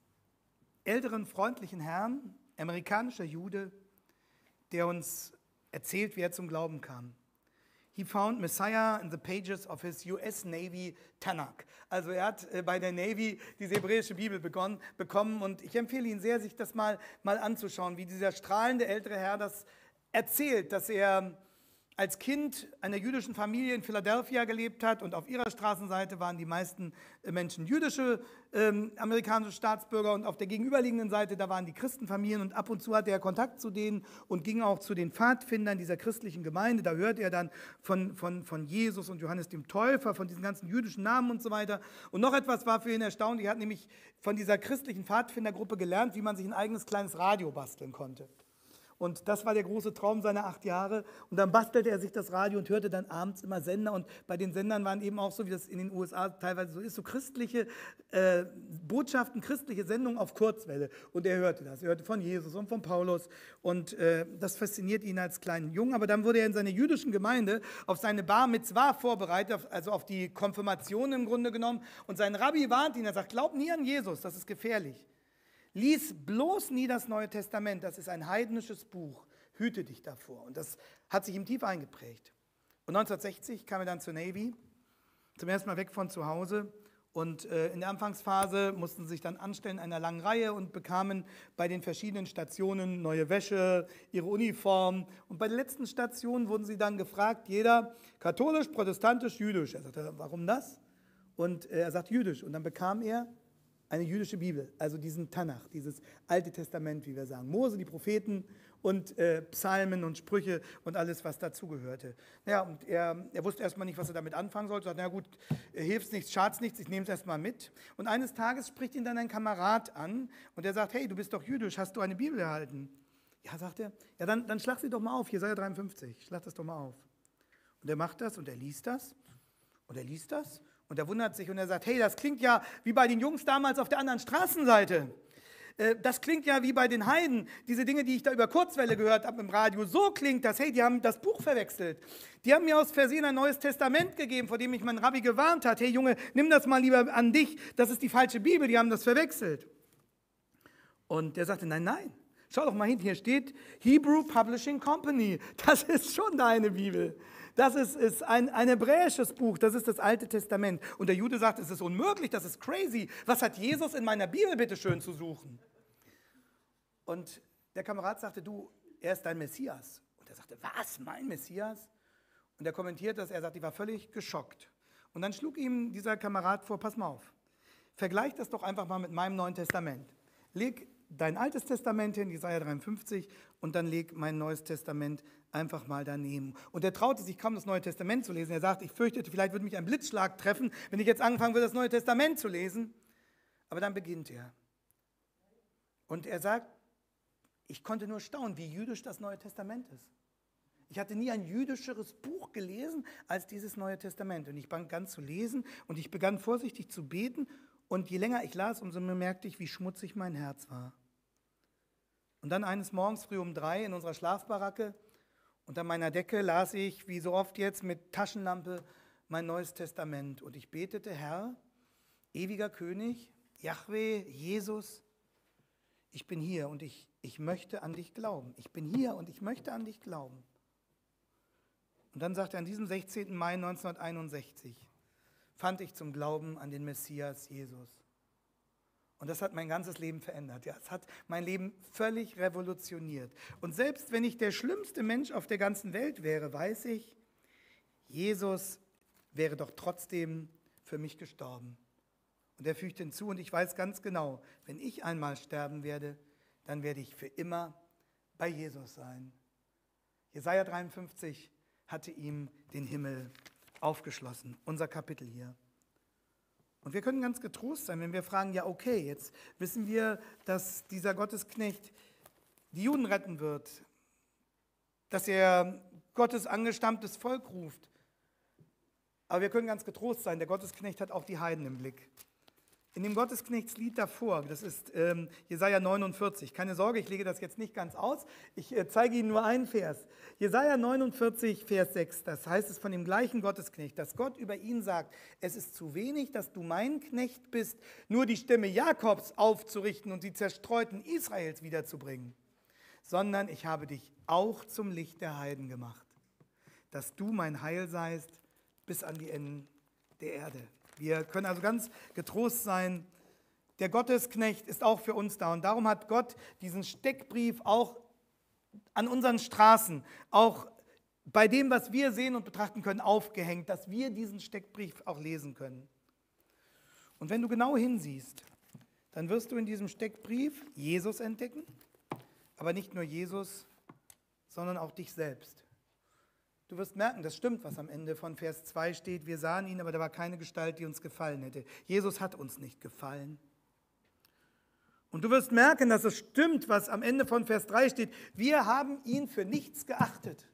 älteren, freundlichen Herrn, amerikanischer Jude, der uns erzählt, wie er zum Glauben kam. He found Messiah in the pages of his U S Navy Tanakh. Also er hat äh, bei der Navy diese hebräische Bibel begonnen, bekommen und ich empfehle Ihnen sehr, sich das mal, mal anzuschauen, wie dieser strahlende ältere Herr das erzählt, dass er als Kind einer jüdischen Familie in Philadelphia gelebt hat und auf ihrer Straßenseite waren die meisten Menschen jüdische ähm, amerikanische Staatsbürger und auf der gegenüberliegenden Seite, da waren die Christenfamilien und ab und zu hatte er Kontakt zu denen und ging auch zu den Pfadfindern dieser christlichen Gemeinde. Da hörte er dann von, von, von Jesus und Johannes dem Täufer, von diesen ganzen jüdischen Namen und so weiter. Und noch etwas war für ihn erstaunlich, er hat nämlich von dieser christlichen Pfadfindergruppe gelernt, wie man sich ein eigenes kleines Radio basteln konnte. Und das war der große Traum seiner acht Jahre. Und dann bastelte er sich das Radio und hörte dann abends immer Sender. Und bei den Sendern waren eben auch so, wie das in den U S A teilweise so ist, so christliche äh, Botschaften, christliche Sendungen auf Kurzwelle. Und er hörte das. Er hörte von Jesus und von Paulus. Und äh, das fasziniert ihn als kleinen Jungen. Aber dann wurde er in seiner jüdischen Gemeinde auf seine Bar Mitzvah vorbereitet, also auf die Konfirmation im Grunde genommen. Und sein Rabbi warnt ihn, er sagt, glaub nie an Jesus, das ist gefährlich. Lies bloß nie das Neue Testament, das ist ein heidnisches Buch, hüte dich davor. Und das hat sich ihm tief eingeprägt. Und neunzehnhundertsechzig kam er dann zur Navy, zum ersten Mal weg von zu Hause. Und äh, in der Anfangsphase mussten sie sich dann anstellen in einer langen Reihe und bekamen bei den verschiedenen Stationen neue Wäsche, ihre Uniform. Und bei der letzten Station wurden sie dann gefragt, jeder katholisch, protestantisch, jüdisch. Er sagte, warum das? Und äh, er sagt jüdisch. Und dann bekam er eine jüdische Bibel, also diesen Tanach, dieses Alte Testament, wie wir sagen. Mose, die Propheten und äh, Psalmen und Sprüche und alles, was dazugehörte. Naja, und er, er wusste erstmal nicht, was er damit anfangen sollte. Er sagte, na gut, hilft nichts, schadet nichts, ich nehme es erstmal mit. Und eines Tages spricht ihn dann ein Kamerad an und er sagt, hey, du bist doch jüdisch, hast du eine Bibel erhalten? Ja, sagt er, ja, dann, dann schlag sie doch mal auf, Jesaja dreiundfünfzig, schlag das doch mal auf. Und er macht das und er liest das und er liest das. Und er wundert sich und er sagt, hey, das klingt ja wie bei den Jungs damals auf der anderen Straßenseite. Das klingt ja wie bei den Heiden, diese Dinge, die ich da über Kurzwelle gehört habe im Radio. So klingt das, hey, die haben das Buch verwechselt. Die haben mir aus Versehen ein neues Testament gegeben, vor dem mich mein Rabbi gewarnt hat. Hey Junge, nimm das mal lieber an dich, das ist die falsche Bibel, die haben das verwechselt. Und der sagte, nein, nein, schau doch mal hin, hier steht Hebrew Publishing Company. Das ist schon deine Bibel. Das ist, ist ein, ein hebräisches Buch, das ist das Alte Testament. Und der Jude sagt, es ist unmöglich, das ist crazy. Was hat Jesus in meiner Bibel bitte schön zu suchen? Und der Kamerad sagte, du, er ist dein Messias. Und er sagte, was, mein Messias? Und er kommentiert das, er sagt, ich war völlig geschockt. Und dann schlug ihm dieser Kamerad vor, pass mal auf, vergleich das doch einfach mal mit meinem Neuen Testament. Leg dein Altes Testament hin, Jesaja dreiundfünfzig, und dann leg mein Neues Testament einfach mal daneben. Und er traute sich kaum, das Neue Testament zu lesen. Er sagt, ich fürchtete, vielleicht würde mich ein Blitzschlag treffen, wenn ich jetzt anfangen würde, das Neue Testament zu lesen. Aber dann beginnt er. Und er sagt, ich konnte nur staunen, wie jüdisch das Neue Testament ist. Ich hatte nie ein jüdischeres Buch gelesen als dieses Neue Testament. Und ich begann zu lesen und ich begann vorsichtig zu beten. Und je länger ich las, umso mehr merkte ich, wie schmutzig mein Herz war. Und dann eines Morgens früh um drei in unserer Schlafbaracke, unter meiner Decke las ich, wie so oft jetzt mit Taschenlampe, mein Neues Testament. Und ich betete, Herr, ewiger König, Jahwe, Jesus, ich bin hier und ich, ich möchte an dich glauben. Ich bin hier und ich möchte an dich glauben. Und dann sagt er, an diesem sechzehnten Mai neunzehnhunderteinundsechzig fand ich zum Glauben an den Messias Jesus. Und das hat mein ganzes Leben verändert. Ja, es hat mein Leben völlig revolutioniert. Und selbst wenn ich der schlimmste Mensch auf der ganzen Welt wäre, weiß ich, Jesus wäre doch trotzdem für mich gestorben. Und er fügt hinzu, und ich weiß ganz genau, wenn ich einmal sterben werde, dann werde ich für immer bei Jesus sein. Jesaja dreiundfünfzig hatte ihm den Himmel aufgeschlossen, unser Kapitel hier. Und wir können ganz getrost sein, wenn wir fragen, ja okay, jetzt wissen wir, dass dieser Gottesknecht die Juden retten wird, dass er Gottes angestammtes Volk ruft. Aber wir können ganz getrost sein, der Gottesknecht hat auch die Heiden im Blick. In dem Gottesknechtslied davor, das ist ähm, Jesaja neunundvierzig, keine Sorge, ich lege das jetzt nicht ganz aus, ich äh, zeige Ihnen nur einen Vers. Jesaja neunundvierzig, Vers sechs, das heißt es von dem gleichen Gottesknecht, dass Gott über ihn sagt, es ist zu wenig, dass du mein Knecht bist, nur die Stimme Jakobs aufzurichten und die Zerstreuten Israels wiederzubringen, sondern ich habe dich auch zum Licht der Heiden gemacht, dass du mein Heil seist bis an die Enden der Erde. Wir können also ganz getrost sein, der Gottesknecht ist auch für uns da. Und darum hat Gott diesen Steckbrief auch an unseren Straßen, auch bei dem, was wir sehen und betrachten können, aufgehängt, dass wir diesen Steckbrief auch lesen können. Und wenn du genau hinsiehst, dann wirst du in diesem Steckbrief Jesus entdecken, aber nicht nur Jesus, sondern auch dich selbst. Du wirst merken, das stimmt, was am Ende von Vers zwei steht. Wir sahen ihn, aber da war keine Gestalt, die uns gefallen hätte. Jesus hat uns nicht gefallen. Und du wirst merken, dass es stimmt, was am Ende von Vers drei steht. Wir haben ihn für nichts geachtet.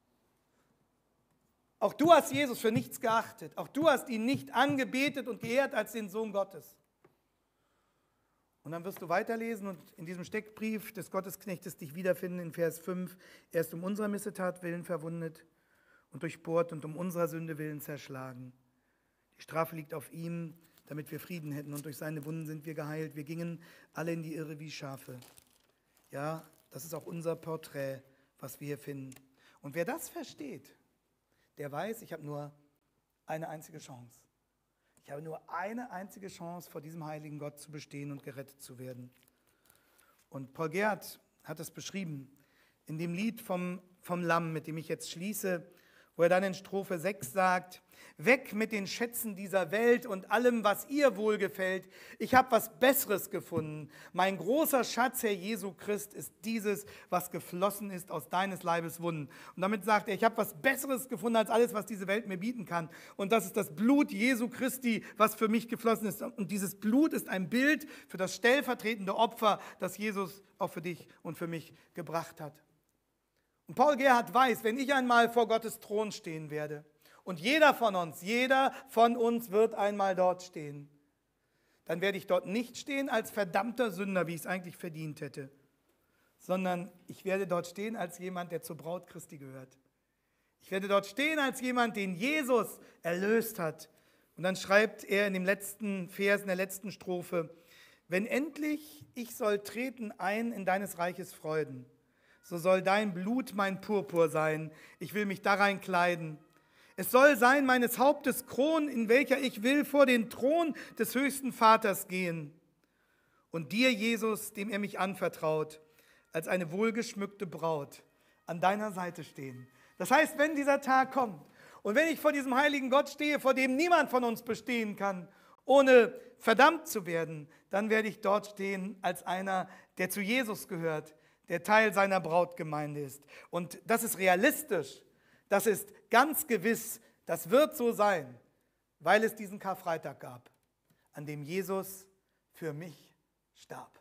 Auch du hast Jesus für nichts geachtet. Auch du hast ihn nicht angebetet und geehrt als den Sohn Gottes. Und dann wirst du weiterlesen und in diesem Steckbrief des Gottesknechtes dich wiederfinden in Vers fünf. Er ist um unserer Missetat willen verwundet und durchbohrt und um unserer Sünde willen zerschlagen. Die Strafe liegt auf ihm, damit wir Frieden hätten, und durch seine Wunden sind wir geheilt. Wir gingen alle in die Irre wie Schafe. Ja, das ist auch unser Porträt, was wir hier finden. Und wer das versteht, der weiß, ich habe nur eine einzige Chance. Ich habe nur eine einzige Chance, vor diesem heiligen Gott zu bestehen und gerettet zu werden. Und Paul Gerhardt hat es beschrieben in dem Lied vom, vom Lamm, mit dem ich jetzt schließe, wo er dann in Strophe sechs sagt, weg mit den Schätzen dieser Welt und allem, was ihr wohlgefällt. Ich habe was Besseres gefunden. Mein großer Schatz, Herr Jesu Christ, ist dieses, was geflossen ist aus deines Leibes Wunden. Und damit sagt er, ich habe was Besseres gefunden als alles, was diese Welt mir bieten kann. Und das ist das Blut Jesu Christi, was für mich geflossen ist. Und dieses Blut ist ein Bild für das stellvertretende Opfer, das Jesus auch für dich und für mich gebracht hat. Und Paul Gerhardt weiß, wenn ich einmal vor Gottes Thron stehen werde, und jeder von uns, jeder von uns wird einmal dort stehen, dann werde ich dort nicht stehen als verdammter Sünder, wie ich es eigentlich verdient hätte, sondern ich werde dort stehen als jemand, der zur Braut Christi gehört. Ich werde dort stehen als jemand, den Jesus erlöst hat. Und dann schreibt er in dem letzten Vers, in der letzten Strophe, wenn endlich ich soll treten ein in deines Reiches Freuden, so soll dein Blut mein Purpur sein, ich will mich darein kleiden. Es soll sein meines Hauptes Kron, in welcher ich will vor den Thron des höchsten Vaters gehen. Und dir, Jesus, dem er mich anvertraut, als eine wohlgeschmückte Braut an deiner Seite stehen. Das heißt, wenn dieser Tag kommt und wenn ich vor diesem heiligen Gott stehe, vor dem niemand von uns bestehen kann, ohne verdammt zu werden, dann werde ich dort stehen als einer, der zu Jesus gehört, der Teil seiner Brautgemeinde ist. Und das ist realistisch, das ist ganz gewiss, das wird so sein, weil es diesen Karfreitag gab, an dem Jesus für mich starb.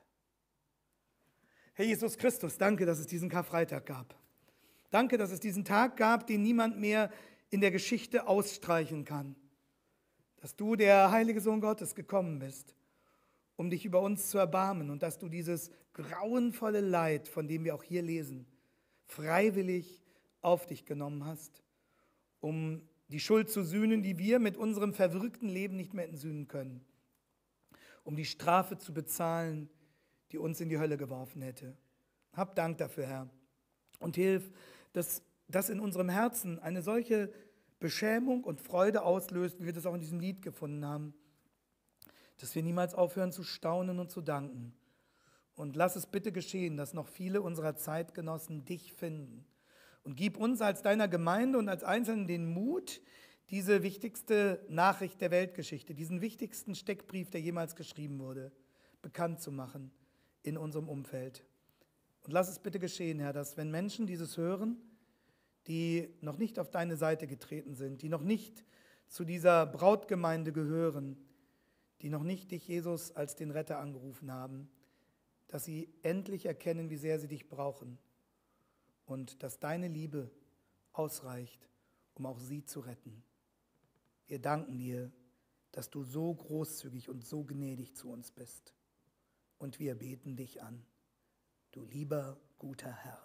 Herr Jesus Christus, danke, dass es diesen Karfreitag gab. Danke, dass es diesen Tag gab, den niemand mehr in der Geschichte ausstreichen kann. Dass du, der heilige Sohn Gottes, gekommen bist, um dich über uns zu erbarmen und dass du dieses grauenvolle Leid, von dem wir auch hier lesen, freiwillig auf dich genommen hast, um die Schuld zu sühnen, die wir mit unserem verwirkten Leben nicht mehr entsühnen können, um die Strafe zu bezahlen, die uns in die Hölle geworfen hätte. Hab Dank dafür, Herr, und hilf, dass das in unserem Herzen eine solche Beschämung und Freude auslöst, wie wir das auch in diesem Lied gefunden haben, dass wir niemals aufhören zu staunen und zu danken. Und lass es bitte geschehen, dass noch viele unserer Zeitgenossen dich finden. Und gib uns als deiner Gemeinde und als Einzelnen den Mut, diese wichtigste Nachricht der Weltgeschichte, diesen wichtigsten Steckbrief, der jemals geschrieben wurde, bekannt zu machen in unserem Umfeld. Und lass es bitte geschehen, Herr, dass wenn Menschen dieses hören, die noch nicht auf deine Seite getreten sind, die noch nicht zu dieser Brautgemeinde gehören, die noch nicht dich, Jesus, als den Retter angerufen haben, dass sie endlich erkennen, wie sehr sie dich brauchen und dass deine Liebe ausreicht, um auch sie zu retten. Wir danken dir, dass du so großzügig und so gnädig zu uns bist. Und wir beten dich an, du lieber, guter Herr.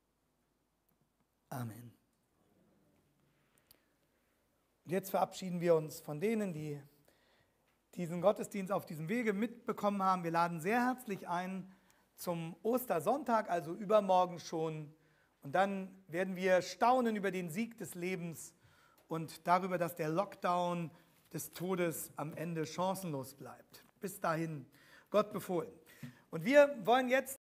Amen. Und jetzt verabschieden wir uns von denen, die diesen Gottesdienst auf diesem Wege mitbekommen haben. Wir laden sehr herzlich ein zum Ostersonntag, also übermorgen schon. Und dann werden wir staunen über den Sieg des Lebens und darüber, dass der Lockdown des Todes am Ende chancenlos bleibt. Bis dahin, Gott befohlen. Und wir wollen jetzt